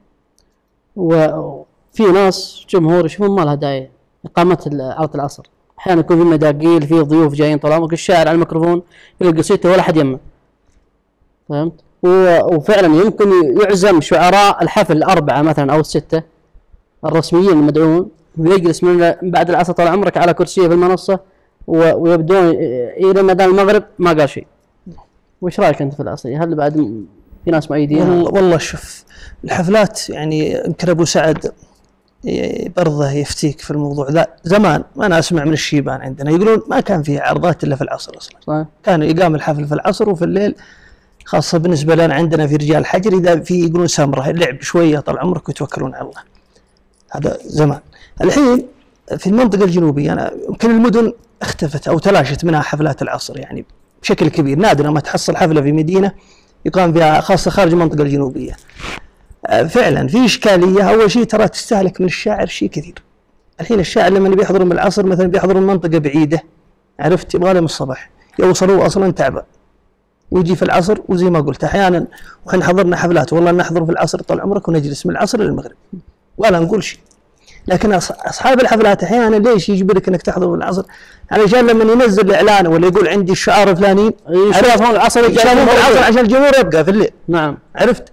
Speaker 2: وفي ناس جمهور يشوفون ما لها داعي إقامة عرضة العصر. أحيانا يكون في مداقيل، في ضيوف جايين طال عمرك، الشاعر على الميكروفون يلقى قصيدته ولا حد يمه، فهمت؟ وفعلا يمكن يعزم شعراء الحفل الأربعة مثلا أو الستة الرسميين المدعوون، ويجلس من بعد العصر طال عمرك على كرسيه في المنصة ويبدون إلى مدى المغرب ما قال شيء. وش رأيك أنت في العصر؟ هل بعد في ناس مؤيدين؟
Speaker 4: والله شوف الحفلات يعني يمكن أبو سعد برضه يفتيك في الموضوع ذا. زمان أنا أسمع من الشيبان عندنا يقولون ما كان فيه عرضات إلا في العصر أصلا.
Speaker 2: صحيح.
Speaker 4: كانوا يقام الحفل في العصر وفي الليل، خاصة بالنسبة لنا عندنا في رجال حجر إذا في يقولون سمرة لعب شوية طال عمرك ويتوكلون على الله. هذا زمان. الحين في المنطقة الجنوبية أنا يمكن المدن اختفت أو تلاشت منها حفلات العصر يعني بشكل كبير. نادرا ما تحصل حفلة في مدينة يقام فيها، خاصة خارج المنطقة الجنوبية. فعلا في إشكالية. أول شيء ترى تستهلك من الشاعر شيء كثير. الحين الشاعر لما بيحضر من العصر مثلا بيحضر من منطقة بعيدة، عرفت، يبغى له من الصباح يوصلوا أصلا تعبان، ويجي في العصر. وزي ما قلت أحيانا وإحنا حضرنا حفلات والله نحضر في العصر طال عمرك ونجلس من العصر للمغرب ولا نقول شيء. لكن أصحاب الحفلات أحيانا ليش يجبرك أنك تحضر في العصر؟ علشان لما ينزل إعلان ولا يقول عندي الشعار الفلانيين
Speaker 2: يشوفون العصر
Speaker 4: عشان الجمهور يبقى في الليل.
Speaker 2: نعم.
Speaker 4: عرفت؟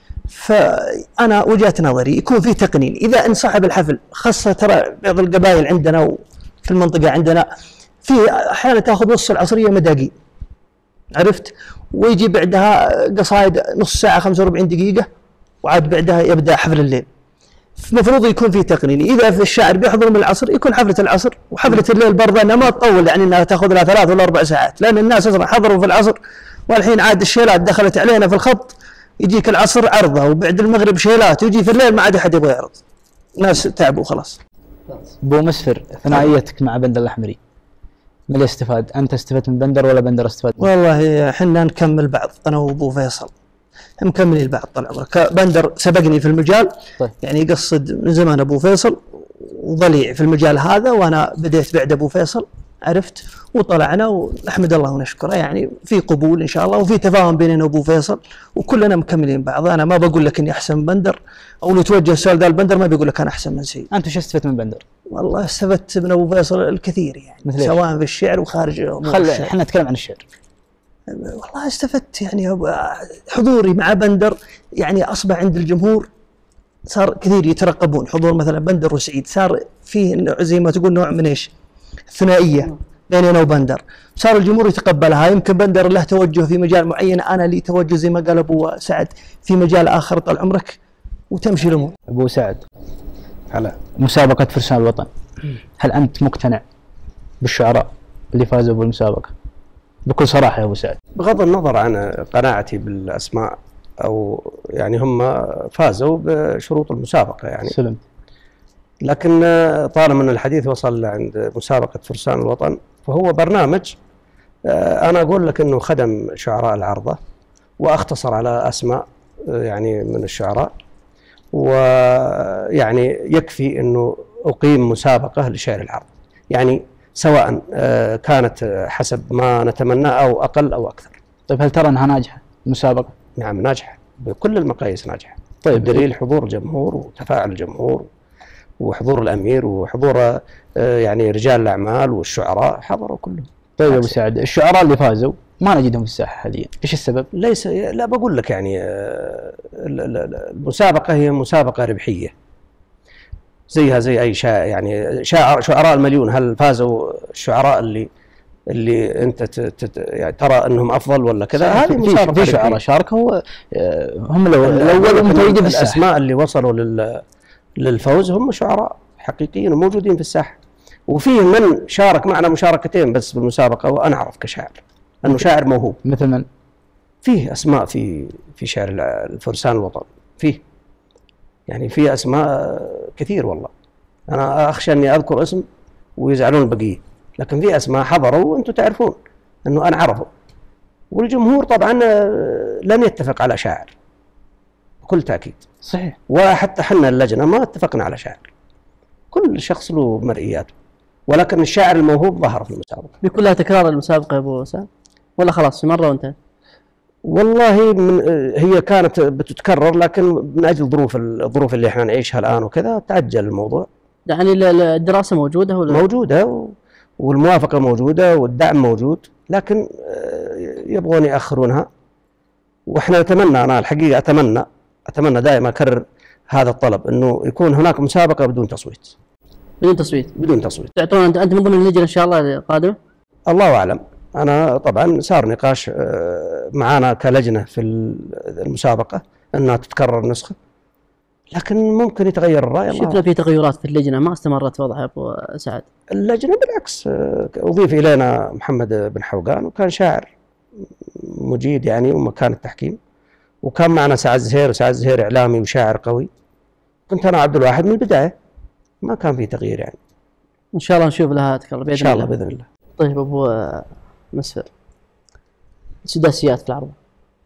Speaker 4: فأنا وجهة نظري يكون في تقنين. إذا إن صاحب الحفل، خاصة ترى بعض القبائل عندنا وفي المنطقة عندنا في أحيانا تأخذ نص العصرية مداقين، عرفت، ويجي بعدها قصائد نص ساعة 45 دقيقة وعاد بعدها يبدأ حفل الليل. المفروض يكون في تقنين. إذا في الشاعر بيحضر من العصر يكون حفلة العصر، وحفلة الليل برضه أنها ما تطول يعني أنها تأخذ لها 3 ولا 4 ساعات، لأن الناس أصلا حضروا في العصر والحين عاد الشيلات دخلت علينا في الخط. يجيك العصر عرضه وبعد المغرب شيلات ويجي في الليل ما عاد أحد يبغى يعرض، ناس تعبوا خلاص.
Speaker 5: أبو مسفر، ثنائيتك مع بندر الأحمري من اللي استفاد؟ أنت استفدت من بندر ولا بندر استفاد؟
Speaker 4: والله حنا نكمل بعض أنا وأبو فيصل، مكملين البعض طال عمرك. بندر سبقني في المجال.
Speaker 5: طيب.
Speaker 4: يعني يقصد من زمان أبو فيصل وضليع في المجال هذا، وأنا بديت بعد أبو فيصل، عرفت، وطلعنا ونحمد الله ونشكره. يعني في قبول إن شاء الله وفي تفاهم بيننا وأبو فيصل وكلنا مكملين بعض. أنا ما بقول لك إني أحسن من بندر، أو لو توجه السؤال ذا البندر ما بيقول لك أنا أحسن من سيد.
Speaker 5: أنت وش استفدت من بندر؟
Speaker 4: والله استفدت من أبو فيصل الكثير يعني، سواء في الشعر وخارج الشعر.
Speaker 5: احنا نتكلم عن الشعر.
Speaker 4: والله استفدت يعني حضوري مع بندر، يعني أصبح عند الجمهور صار كثير يترقبون حضور مثلا بندر وسعيد. صار فيه زي ما تقول نوع من إيش، ثنائية بيني أنا وبندر. صار الجمهور يتقبلها. يمكن بندر له توجه في مجال معين، أنا لي توجه زي ما قال أبو سعد في مجال آخر طال عمرك، وتمشي الأمور.
Speaker 5: أبو سعد،
Speaker 3: هلا،
Speaker 5: مسابقة فرسان الوطن، هل أنت مقتنع بالشعراء اللي فازوا بالمسابقة؟ بكل صراحة يا أبو سعد.
Speaker 3: بغض النظر عن قناعتي بالأسماء أو يعني هم فازوا بشروط المسابقة يعني.
Speaker 5: سلم.
Speaker 3: لكن طالما أن الحديث وصل عند مسابقة فرسان الوطن فهو برنامج أنا أقول لك أنه خدم شعراء العرضة وأختصر على أسماء يعني من الشعراء، ويعني يكفي أنه أقيم مسابقة لشعر العرض، يعني سواء كانت حسب ما نتمناه أو أقل أو أكثر.
Speaker 5: طيب هل ترى أنها ناجحة المسابقة؟
Speaker 3: نعم ناجحة بكل المقاييس ناجحة.
Speaker 5: طيب
Speaker 3: دليل حضور جمهور وتفاعل الجمهور وحضور الامير وحضور يعني رجال الاعمال والشعراء حضروا كلهم.
Speaker 5: طيب يا ابو سعد، الشعراء اللي فازوا ما نجدهم في الساحه حاليا، ايش السبب؟
Speaker 3: لا بقول لك يعني المسابقه هي مسابقه ربحيه زيها زي اي يعني شعراء المليون. هل فازوا الشعراء اللي انت يعني ترى انهم افضل ولا كذا؟ هذه مسابقه.
Speaker 5: في شعراء شاركوا هم الاول ومتواجدين في الساحه.
Speaker 3: الاسماء اللي وصلوا للفوز هم شعراء حقيقيين وموجودين في الساحه. وفيه من شارك معنا مشاركتين بس بالمسابقه وانا اعرف كشاعر انه شاعر موهوب.
Speaker 5: مثل من؟
Speaker 3: فيه اسماء في شعر الفرسان الوطن، فيه يعني في اسماء كثير. والله انا اخشى اني اذكر اسم ويزعلون البقيه، لكن في اسماء حضروا وانتم تعرفون انه انا عرفوا. والجمهور طبعا لن يتفق على شاعر بكل تاكيد.
Speaker 5: صحيح.
Speaker 3: وحتى حنا اللجنه ما اتفقنا على شاعر، كل شخص له مرئياته، ولكن الشاعر الموهوب ظهر في المسابقه.
Speaker 2: بيكون لها تكرار المسابقه يا ابو سعد ولا خلاص مره وانتهت؟
Speaker 3: والله هي كانت بتتكرر، لكن من اجل الظروف اللي احنا نعيشها الان وكذا تاجل الموضوع.
Speaker 2: يعني الدراسه موجوده ولا؟
Speaker 3: موجوده والموافقه موجوده والدعم موجود، لكن يبغون ياخرونها. واحنا نتمنى، انا الحقيقه اتمنى دائما اكرر هذا الطلب، انه يكون هناك مسابقه بدون تصويت. بدون تصويت.
Speaker 2: تعطونا انت من ضمن اللجنه ان شاء الله القادمه؟
Speaker 3: الله اعلم. انا طبعا صار نقاش معنا كلجنه في المسابقه انها تتكرر نسخه، لكن ممكن يتغير الراي.
Speaker 2: شفنا في تغيرات في اللجنه ما استمرت وضعها يا ابو سعد.
Speaker 3: اللجنه بالعكس اضيف الينا محمد بن حوقان، وكان شاعر مجيد يعني ومكان التحكيم، وكان معنا سعد زهير، وسعد زهير اعلامي وشاعر قوي. كنت انا عبد الواحد من البدايه، ما كان في تغيير يعني.
Speaker 2: ان شاء الله نشوف لها تكرر باذن الله.
Speaker 3: ان شاء الله باذن الله.
Speaker 2: طيب ابو مسفر، السداسيات في العرض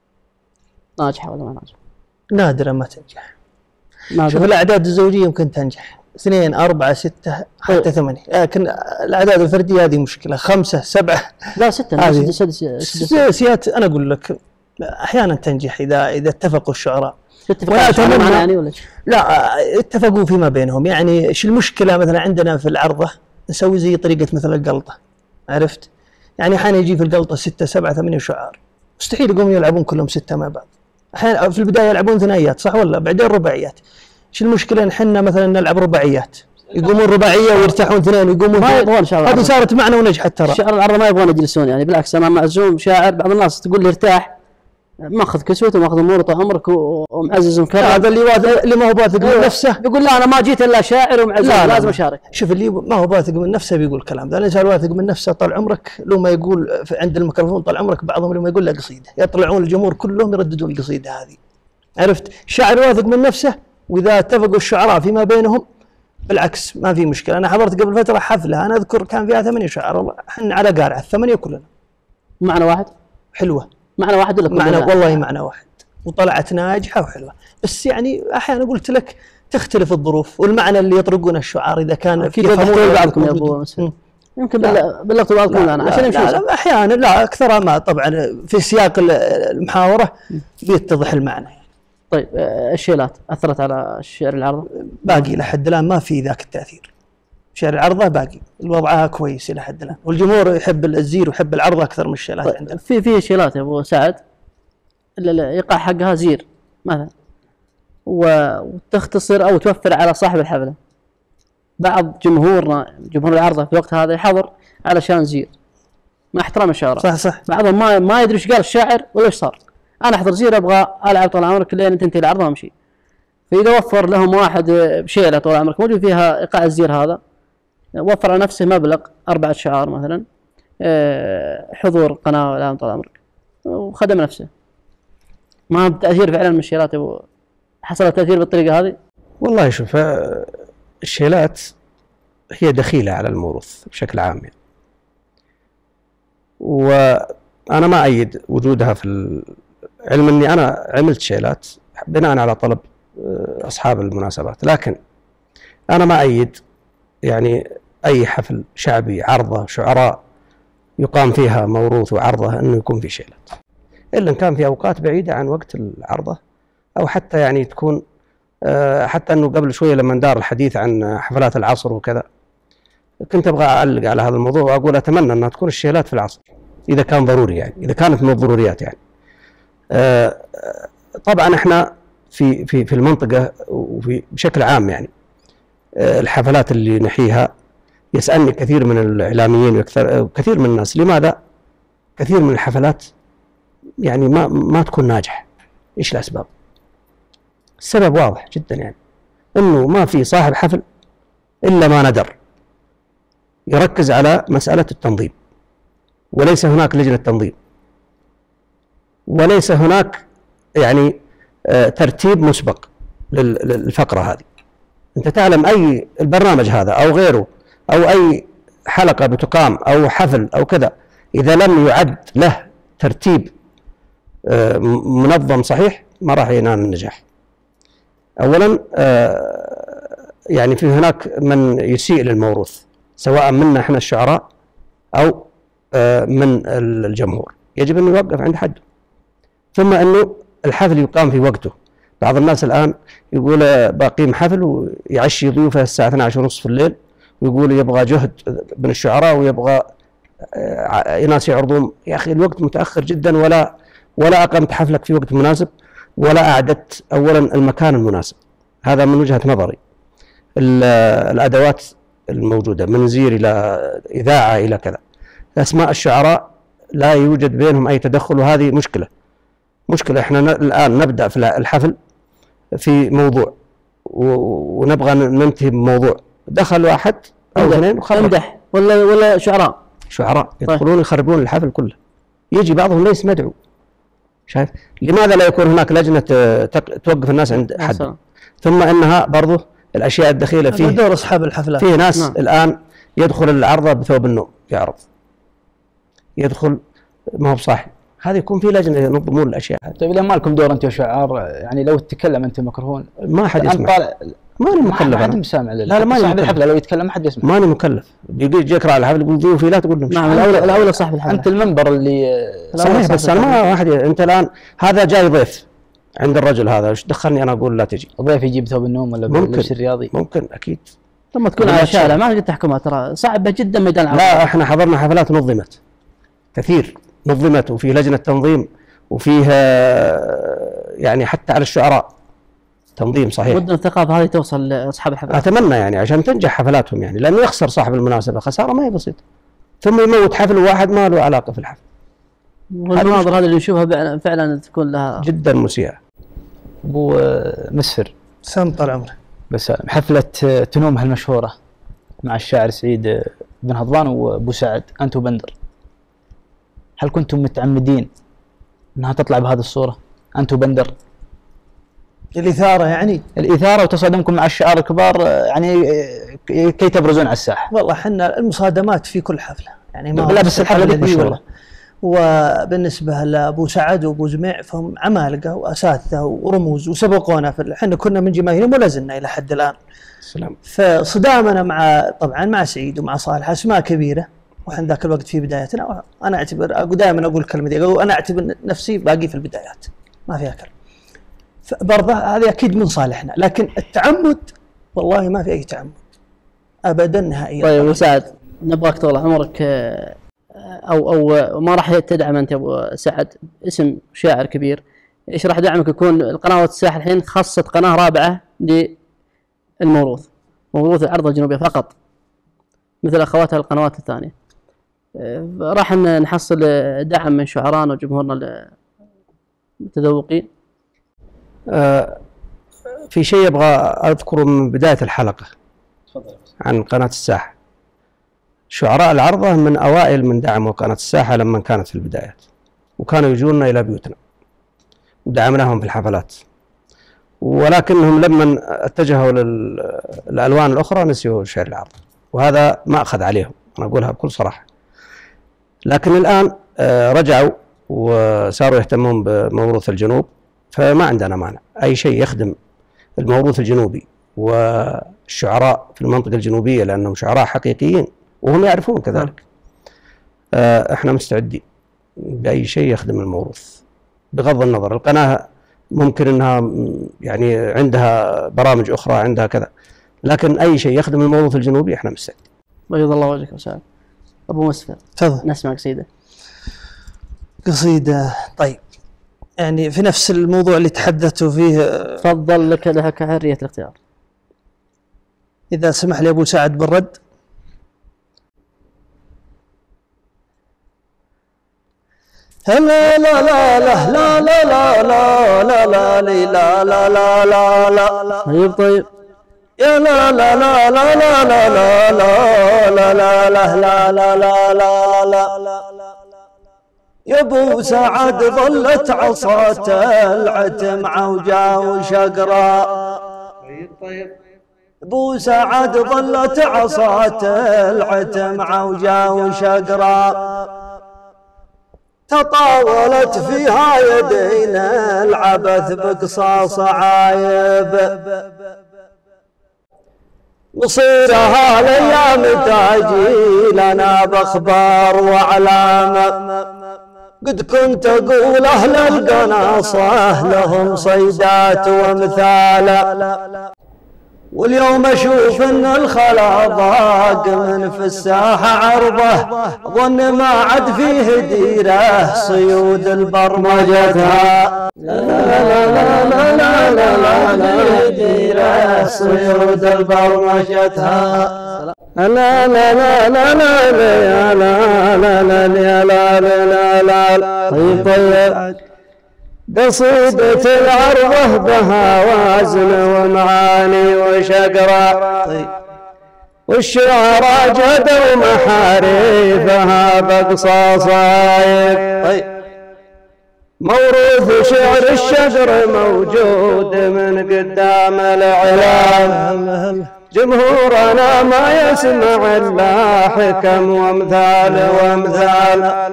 Speaker 2: ناجحه ولا ما ناجحه؟
Speaker 4: نادرا ما تنجح. شوف الأعداد الزوجية يمكن تنجح 2 4 6 حتى 8، لكن الأعداد الفردية هذه مشكلة. 5 7
Speaker 2: لا 6
Speaker 4: سداسيات أنا أقول لك أحيانا تنجح إذا اتفقوا الشعراء.
Speaker 2: معنا يعني ولا؟
Speaker 4: لا اتفقوا فيما بينهم. يعني ايش المشكلة مثلا عندنا في العرضة نسوي زي طريقة مثل القلطة، عرفت؟ يعني أحيانا يجي في القلطة 6 7 8 شعار، مستحيل يقومون يلعبون كلهم 6 مع بعض. أحيانا في البداية يلعبون ثنائيات صح ولا؟ بعدين رباعيات. ايش المشكلة إن احنا مثلا نلعب رباعيات، يقومون رباعية ويرتاحون اثنين ويقومون
Speaker 2: ما يبغون شعر.
Speaker 4: هذه صارت معنا ونجحت ترى.
Speaker 2: شعر العرض ما يبغون يجلسون، يعني بالعكس أنا معزوم شاعر بعض الناس تقول لي ارتاح، ماخذ كسوته وماخذ اموره طال عمرك ومعزز ومكرم.
Speaker 4: هذا اللي ما هو باثق من نفسه
Speaker 2: بيقول لا انا ما جيت الا شاعر ومعزز لازم اشارك.
Speaker 4: شوف اللي ما هو باثق من نفسه بيقول كلام. ذا الانسان واثق من نفسه طال عمرك لو ما يقول عند الميكروفون طال عمرك بعضهم لو ما يقول له قصيده يطلعون الجمهور كلهم يرددون القصيده هذه، عرفت؟ الشاعر واثق من نفسه، واذا اتفقوا الشعراء فيما بينهم بالعكس ما في مشكله. انا حضرت قبل فتره حفله انا اذكر كان فيها 8 شعراء، احنا على قارعه 8 كلنا.
Speaker 2: معنى واحد؟
Speaker 4: حلوه.
Speaker 2: معنى واحد ولا
Speaker 4: معنى والله معنى واحد، وطلعت ناجحه وحلوه. بس يعني احيانا قلت لك تختلف الظروف والمعنى اللي يطرقونه الشعار اذا كان
Speaker 2: في بعضكم يا ابو مسلم يمكن بلغتوا بعضكم الان عشان يمشون.
Speaker 4: لا احيانا لا اكثرها ما طبعا في سياق المحاوره بيتضح المعنى.
Speaker 2: طيب الشيلات اثرت على الشعر العرضه؟
Speaker 4: باقي لحد الان ما في ذاك التاثير. شعر العرضه باقي وضعها كويس الى حد الان، والجمهور يحب الزير ويحب العرضه اكثر من الشيلات.
Speaker 2: طيب عندنا في شيلات يا ابو سعد الايقاع حقها زير مثلا وتختصر او توفر على صاحب الحفله. بعض جمهور العرضه في الوقت هذا يحضر علشان زير مع احترام الشعراء.
Speaker 4: صح.
Speaker 2: بعضهم ما يدري ايش قال الشاعر ولا ايش صار. انا احضر زير ابغى العب طول عمرك لين تنتهي العرضه وامشي. فاذا وفر لهم واحد بشيله طول عمرك موجود فيها ايقاع الزير هذا، وفر على نفسه مبلغ 4 شعار مثلا، حضور قناه الان طول عمرك، وخدم نفسه. ما بتاثير فعلا من الشيلات حصل تاثير بالطريقه هذه؟
Speaker 3: والله شوف الشيلات هي دخيله على الموروث بشكل عام يعني. وانا ما ايد وجودها في علم اني انا عملت شيلات بناء على طلب اصحاب المناسبات، لكن انا ما ايد يعني اي حفل شعبي عرضه شعراء يقام فيها موروث وعرضه انه يكون في شيلات، الا ان كان في اوقات بعيده عن وقت العرضه، او حتى يعني تكون حتى أنه قبل شوية لما دار الحديث عن حفلات العصر وكذا، كنت أبغى أعلق على هذا الموضوع وأقول أتمنى أنها تكون الشيلات في العصر إذا كان ضروري، يعني إذا كانت من الضروريات يعني. طبعا احنا في المنطقة وفي بشكل عام يعني الحفلات اللي نحيها، يسألني كثير من الإعلاميين وكثير من الناس لماذا كثير من الحفلات يعني ما تكون ناجحة. إيش الأسباب؟ السبب واضح جدا، يعني إنه ما في صاحب حفل إلا ما ندر يركز على مسألة التنظيم، وليس هناك لجنة تنظيم، وليس هناك يعني ترتيب مسبق للفقرة هذه. أنت تعلم أي البرنامج هذا أو غيره أو أي حلقة بتقام أو حفل أو كذا، إذا لم يعد له ترتيب منظم صحيح ما راح ينال النجاح. أولا يعني في هناك من يسيء للموروث، سواء منا احنا الشعراء أو من الجمهور، يجب أن يوقف عند حده. ثم أنه الحفل يقام في وقته. بعض الناس الآن يقول بقيم حفل ويعشي ضيوفه الساعة 12:30 في الليل، ويقول يبغى جهد من الشعراء ويبغى ناس يعرضون. يا أخي الوقت متأخر جدا، ولا أقمت حفلك في وقت مناسب، ولا أعددت أولا المكان المناسب. هذا من وجهة نظري. الأدوات الموجودة من زير إلى إذاعة إلى كذا، أسماء الشعراء لا يوجد بينهم أي تدخل، وهذه مشكلة. احنا الآن نبدأ في الحفل في موضوع ونبغى ننتهي بموضوع، دخل واحد أو اثنين
Speaker 2: امدح ولا شعراء
Speaker 3: يدخلون يخربون الحفل كله. يجي بعضهم ليس مدعو. شايف لماذا لا يكون هناك لجنة توقف الناس عند حد؟ ثم انها برضه الاشياء الدخيله فيه
Speaker 4: دور اصحاب الحفلات.
Speaker 3: فيه ناس الان يدخل العرضه بثوب النوم يعرض، يدخل ما هو بصاحي. هذا يكون في لجنه ينظمون الاشياء هذه.
Speaker 5: طيب اذا ما لكم دور انتم شعار، يعني لو تتكلم انت الميكروفون
Speaker 3: ما حد يسمع.
Speaker 5: ماني مكلف. ما حد مسامع.
Speaker 3: لا ماني
Speaker 5: صاحب الحفله لو يتكلم ما حد يسمع.
Speaker 3: ماني مكلف. يجي يقرا على الحفل يقول ضيوفي لا تقول لهم.
Speaker 2: نعم الاولى صاحب الحفله.
Speaker 5: انت المنبر اللي
Speaker 3: صحيح، بس انا ما واحد. انت الان هذا جاي ضيف عند الرجل هذا، ايش دخلني انا اقول لا تجي؟
Speaker 5: ضيف يجيب ثوب النوم ولا باللبس الرياضي؟
Speaker 3: ممكن اكيد.
Speaker 2: ثم تكون على الشارع ما تقدر تحكمها، ترى صعبه جدا ميدان العرض.
Speaker 3: لا احنا حضرنا حفلات نظمت كثير، نظمت وفي لجنه تنظيم وفيها يعني حتى على الشعراء تنظيم صحيح.
Speaker 2: ودنا الثقافه هذه توصل لاصحاب الحفلات.
Speaker 3: اتمنى يعني عشان تنجح حفلاتهم، يعني لانه يخسر صاحب المناسبه خساره ما هي بسيطه، ثم يموت حفل واحد ما له علاقه في الحفل.
Speaker 2: والمناظر هذه اللي نشوفها فعلا تكون لها
Speaker 3: جدا مسيئه.
Speaker 5: ابو مسفر
Speaker 4: سم طال عمرك.
Speaker 5: بس حفله تنومها المشهوره مع الشاعر سعيد بن هضبان وابو سعد انت وبندر، هل كنتم متعمدين انها تطلع بهذه الصوره انت وبندر؟
Speaker 4: الإثارة يعني
Speaker 5: الإثارة وتصادمكم مع الشعار الكبار يعني كي تبرزون على الساحة.
Speaker 4: والله احنا المصادمات في كل حفلة يعني ما
Speaker 5: لا بس الحفلة دي مشهورة.
Speaker 4: وبالنسبة لأبو سعد وأبو زميع فهم عمالقة وأساتذة ورموز وسبقونا احنا كنا من جماهيرهم ولا زلنا إلى حد الآن.
Speaker 3: السلام.
Speaker 4: فصدامنا طبعا مع سعيد ومع صالح أسماء كبيرة، وإحنا ذاك الوقت في بداياتنا. أنا أعتبر دائما أقول الكلمة دي، أنا أعتبر نفسي باقي في البدايات ما فيها كلام. برضه هذه أكيد من صالحنا، لكن التعمد والله ما في أي تعمد أبدا نهائيا.
Speaker 2: طيب أبو سعد نبغاك طول عمرك أو ما راح تدعم أنت أبو سعد اسم شاعر كبير، إيش راح دعمك يكون القناة الساحل الحين خاصة قناة رابعة للموروث، موروث العرض الجنوبية فقط مثل أخواتها القنوات الثانية، راح نحصل دعم من شعراءنا وجمهورنا المتذوقين؟
Speaker 3: في شيء أبغى أذكره من بداية الحلقة عن قناة الساحة. شعراء العرضة من أوائل من دعموا قناة الساحة لما كانت في البدايات، وكانوا يجونا إلى بيوتنا ودعمناهم في الحفلات، ولكنهم لما اتجهوا للألوان الأخرى نسيوا شعر العرض، وهذا ما أخذ عليهم، أنا أقولها بكل صراحة. لكن الآن رجعوا وصاروا يهتمون بموروث الجنوب، فما عندنا مانع أي شيء يخدم الموروث الجنوبي والشعراء في المنطقة الجنوبية، لأنهم شعراء حقيقيين وهم يعرفون كذلك. احنا مستعدين بأي شيء يخدم الموروث بغض النظر. القناة ممكن انها يعني عندها برامج اخرى، عندها كذا، لكن اي شيء يخدم الموظف الجنوبي احنا مستعدين.
Speaker 2: بيض الله وجهك وسعد. ابو مسفر
Speaker 4: تفضل.
Speaker 2: نسمع قصيده.
Speaker 4: قصيدة، طيب يعني في نفس الموضوع اللي تحدثتوا فيه.
Speaker 2: تفضل، لك حرية الاختيار.
Speaker 4: إذا سمح لي أبو سعد بالرد. لا لا لا لا لا لا لا لا لا لا لا لا لا لا.
Speaker 2: طيب طيب.
Speaker 4: يا لا لا لا لا لا لا لا لا لا لا لا لا لا لا. يا ابو سعد ظلت عصاته العتم عوجا وشقراء. ابو سعد ظلت عصاته العتم عوجا وشقراء. تطاولت فيها يدينا العبث بقصاص عايب. مصيرها الايام تاجي لنا باخبار واعلام. قد كنت اقول اهل القناصه لهم صيدات وامثال. واليوم اشوف ان الخلا ضاق من في الساحه عرضه. ظن ما عد فيه ديره صيود البر مجتها. لا لا لا لا لا لا لا ديره صيود البر مجتها. لا لا لا لا لا لا لا لا لا لا لا. طيب طيب. قصيدة العرضة بها وازن ومعاني وشقرا. والشعراء جدوا محاريفها بقصاصايب. موروث شعر الشجر موجود من قدام الإعلام. جمهورنا ما يسمع إلا حكم وامثال وامثال.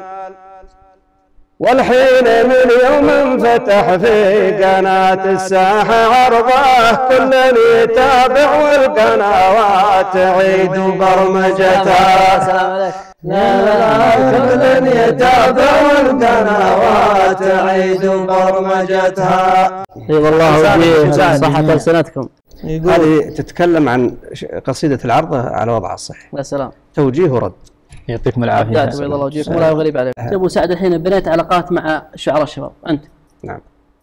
Speaker 4: والحين من يوم فتح في قناة الساحة عرضه كل يتابع والقنوات تعيد برمجتها. كل يتابع والقنوات تعيد برمجتها.
Speaker 2: طيب الله وجيه صحة ألسنتكم.
Speaker 3: هذه تتكلم عن قصيدة العرضة على وضعها الصحي.
Speaker 2: يا سلام.
Speaker 3: توجيه ورد.
Speaker 5: يعطيكم العافية.
Speaker 2: بيض الله وجهكم ولا غريب عليكم. أبو سعد الحين بنيت علاقات مع شعراء الشباب أنت.
Speaker 3: نعم.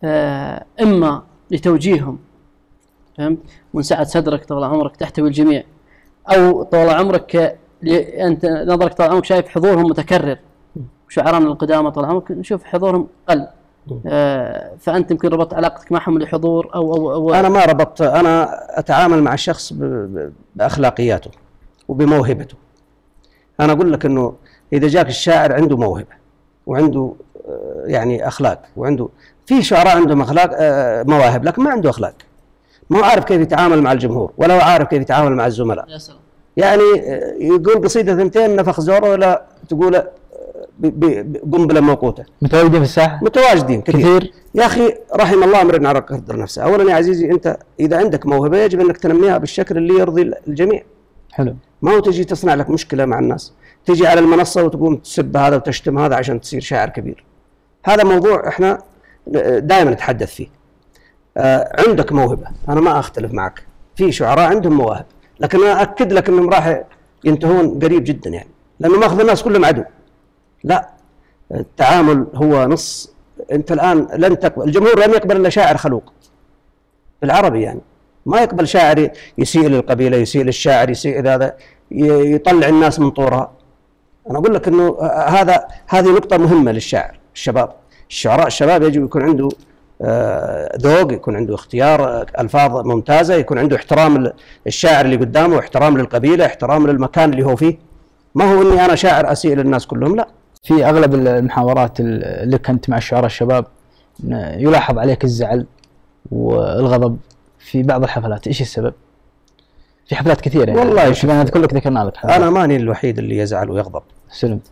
Speaker 2: إما لتوجيههم، فهمت، ونسعة صدرك طول عمرك تحتوي الجميع، أو طول عمرك أنت نظرك طول عمرك شايف حضورهم متكرر. شعراءنا القدامى طول عمرك نشوف حضورهم قل. فأنت يمكن ربطت علاقتك معهم لحضور أو
Speaker 3: أنا ما ربطت. أنا أتعامل مع الشخص بأخلاقياته وبموهبته. أنا أقول لك إنه إذا جاك الشاعر عنده موهبة وعنده يعني أخلاق، وعنده في شعراء عندهم أخلاق مواهب لكن ما عنده أخلاق، ما هو عارف كيف يتعامل مع الجمهور ولا هو عارف كيف يتعامل مع الزملاء.
Speaker 2: يا سلام.
Speaker 3: يعني يقول قصيدة 2 نفخ زوره ولا تقول قنبلة موقوتة.
Speaker 5: متواجدين في الساحة؟
Speaker 3: متواجدين كثير. يا أخي رحم الله امرئ على قدر نفسه. أولا يا عزيزي أنت إذا عندك موهبة يجب أنك تنميها بالشكل اللي يرضي الجميع.
Speaker 5: حلو.
Speaker 3: ما هو تجي تصنع لك مشكلة مع الناس، تجي على المنصة وتقوم تسب هذا وتشتم هذا عشان تصير شاعر كبير. هذا موضوع احنا دائما نتحدث فيه. عندك موهبة، أنا ما أختلف معك، في شعراء عندهم مواهب، لكن أنا أكد لك أنهم راح ينتهون قريب جدا، يعني لأنه ماخذ الناس كلهم عدو. لا، التعامل هو نص. أنت الآن لن تقبل، الجمهور لن يقبل إلا شاعر خلوق بالعربي، يعني ما يقبل شاعر يسيء للقبيلة، يسيء للشاعر، يسيء هذا، يطلع الناس من طورها. أنا أقول لك أنه هذه نقطة مهمة للشاعر الشباب. الشعراء الشباب يجب يكون عنده ذوق، يكون عنده اختيار ألفاظ ممتازة، يكون عنده احترام الشاعر اللي قدامه، احترام للقبيلة، احترام للمكان اللي هو فيه. ما هو إني أنا شاعر أسيء للناس كلهم، لا.
Speaker 5: في أغلب المحاورات اللي كنت مع الشعراء الشباب يلاحظ عليك الزعل والغضب في بعض الحفلات، إيش السبب؟ في حفلات كثيرة يعني.
Speaker 3: والله
Speaker 5: أنا كلك ذكرنا لك حفلات.
Speaker 3: أنا ماني الوحيد اللي يزعل ويغضب.
Speaker 5: سلمت.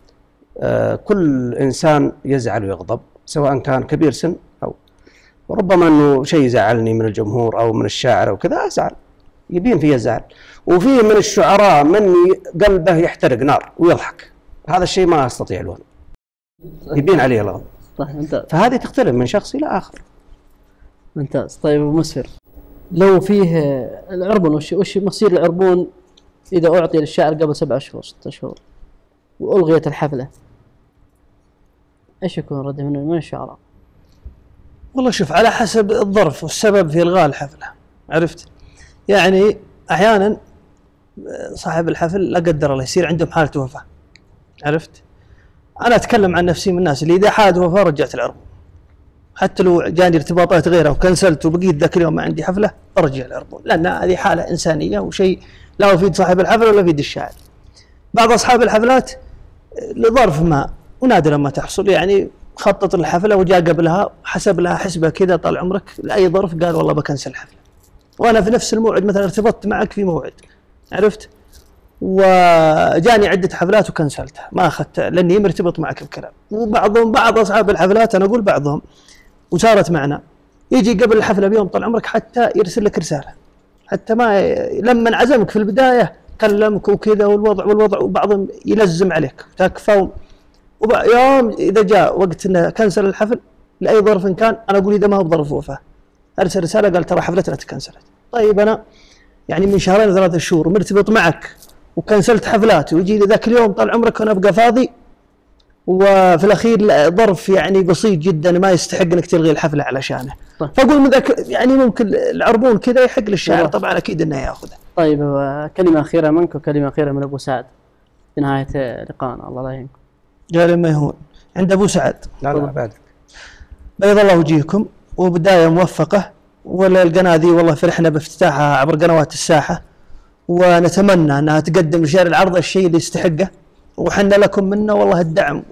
Speaker 3: كل إنسان يزعل ويغضب، سواء كان كبير سن أو ربما أنه شيء يزعلني من الجمهور أو من الشاعر أو كذا، أزعل، يبين فيه الزعل. وفيه من الشعراء من قلبه يحترق نار ويضحك، هذا الشيء ما أستطيع الوهم، يبين عليه الغضب. فهذه تختلف من شخص إلى آخر.
Speaker 2: ممتاز. طيب أبو مسفر، لو فيه العربون، وش مصير العربون إذا أعطي للشاعر قبل 7 أشهر 6 أشهر وألغيت الحفلة؟ إيش يكون رد من الشعراء؟
Speaker 4: والله شوف، على حسب الظرف والسبب في إلغاء الحفلة، عرفت؟ يعني أحيانا صاحب الحفل لا قدر الله يصير عندهم حالة وفاة، عرفت؟ أنا أتكلم عن نفسي من الناس اللي إذا حالة وفاة رجعت العربون، حتى لو جاني ارتباطات غيرها وكنسلت وبقيت ذاك اليوم ما عندي حفلة برجع العربون، لأن هذه حالة إنسانية وشيء لا يفيد صاحب الحفلة ولا يفيد الشاعر. بعض أصحاب الحفلات لظرف ما ونادرا ما تحصل، يعني خطط الحفلة وجاء قبلها حسب لها حسبة كذا طال عمرك لأي ظرف قال والله بكنسل الحفلة، وأنا في نفس الموعد مثلا ارتبطت معك في موعد، عرفت؟ وجاني عدة حفلات وكنسلتها ما أخذت لأني مرتبط معك بكلام. بعض أصحاب الحفلات، أنا أقول بعضهم وصارت معنا، يجي قبل الحفلة بيوم طال عمرك حتى يرسل لك رسالة، حتى ما لما عزمك في البداية كلمك وكذا والوضع وبعضهم يلزم عليك تكفى، يوم إذا جاء وقت إنه كنسل الحفل لأي ظرف كان، أنا أقول إذا ما هو بظرف وفاة أرسل رسالة قال ترى حفلتنا تكنسلت. طيب أنا يعني من 2 3 شهور مرتبط معك وكنسلت حفلاتي ويجي لي ذاك اليوم طال عمرك وأنا أبقى فاضي، وفي الأخير ظرف يعني بسيط جدا ما يستحق إنك تلغي الحفلة علشانه. فأقول من ذاك يعني ممكن العربون كذا يحق للشاعر طبعا أكيد إنه يأخذه.
Speaker 2: طيب كلمة أخيرة منك وكلمة أخيرة من أبو سعد في نهاية لقاءنا، الله لا يهينكم.
Speaker 4: قال ما يهون عند أبو سعد.
Speaker 3: لا بعدك.
Speaker 4: بيض الله وجيهكم وبداية موفقة، والقناة ذي والله فرحنا بافتتاحها عبر قنوات الساحة، ونتمنى أنها تقدم لشارع العرض الشيء اللي يستحقه، وحنا لكم منا والله الدعم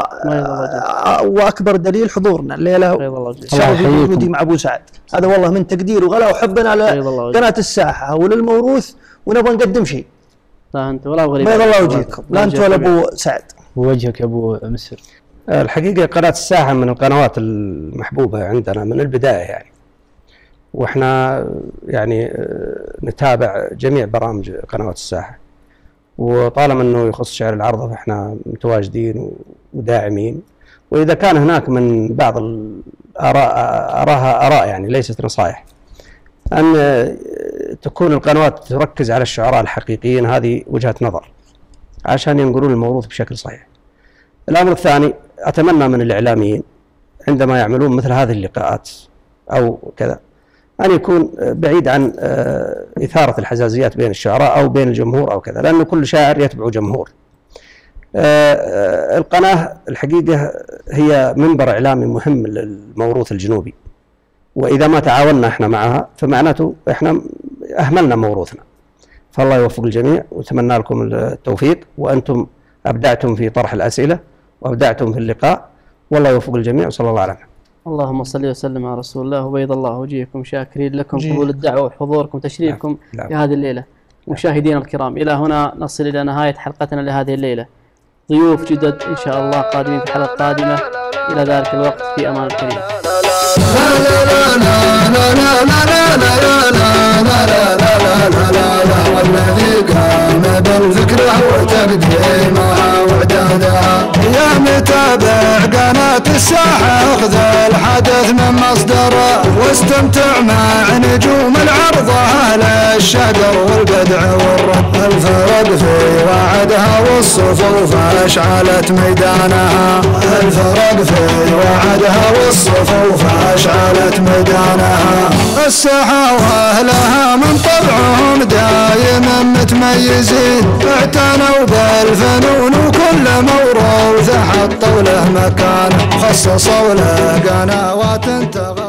Speaker 4: وأكبر دليل حضورنا الليلة شرف وجودي مع أبو سعد، هذا والله من تقدير وغلا وحبنا لقناة الساحة وللموروث، ونبغى نقدم شيء.
Speaker 2: لا أنت ولا غريب.
Speaker 4: بيض الله وجهكم، لا أنت ولا أبو سعد.
Speaker 5: ووجهك يا أبو مسر.
Speaker 3: الحقيقة قناة الساحة من القنوات المحبوبة عندنا من البداية يعني، وإحنا يعني نتابع جميع برامج قنوات الساحة، وطالما أنه يخص شعر العرض فإحنا متواجدين وداعمين، وإذا كان هناك من بعض الآراء أراها آراء يعني ليست نصائح، أن تكون القنوات تركز على الشعراء الحقيقيين، هذه وجهة نظر عشان ينقلون الموروث بشكل صحيح. الأمر الثاني، أتمنى من الإعلاميين عندما يعملون مثل هذه اللقاءات أو كذا أن يكون بعيد عن إثارة الحزازيات بين الشعراء أو بين الجمهور أو كذا، لأن كل شاعر يتبع جمهور. القناة الحقيقة هي منبر إعلامي مهم للموروث الجنوبي، وإذا ما تعاوننا إحنا معها فمعناته إحنا أهملنا موروثنا. فالله يوفق الجميع وأتمنى لكم التوفيق، وأنتم أبدعتم في طرح الأسئلة وأبدعتم في اللقاء، والله يوفق الجميع وصلى الله على محمد.
Speaker 2: اللهم صل وسلم على رسول الله، وبيض الله وجيهكم، شاكرين لكم قبول الدعوة وحضوركم وتشريفكم في هذه الليلة. مشاهدينا الكرام، إلى هنا نصل إلى نهاية حلقتنا لهذه الليلة. ضيوف جدد إن شاء الله قادمين في حلقة قادمة، إلى ذلك الوقت في أمان الكريم.
Speaker 1: والذي قام بالفكرة وتقديمها وإعدادها، يا متابع قناة الساحة خذ الحدث من مصدره، واستمتع مع نجوم العرض أهل الشقر والبدع والرب. الفرق في وعدها والصفوف أشعلت ميدانها، الفرق في وعدها والصفوف أشعلت ميدانها. الساحة وأهلها من طبعهم دايما متميزين، اعتنوا بالفنون وكل موروث حطوا له مكانه، خصصوا له قنوات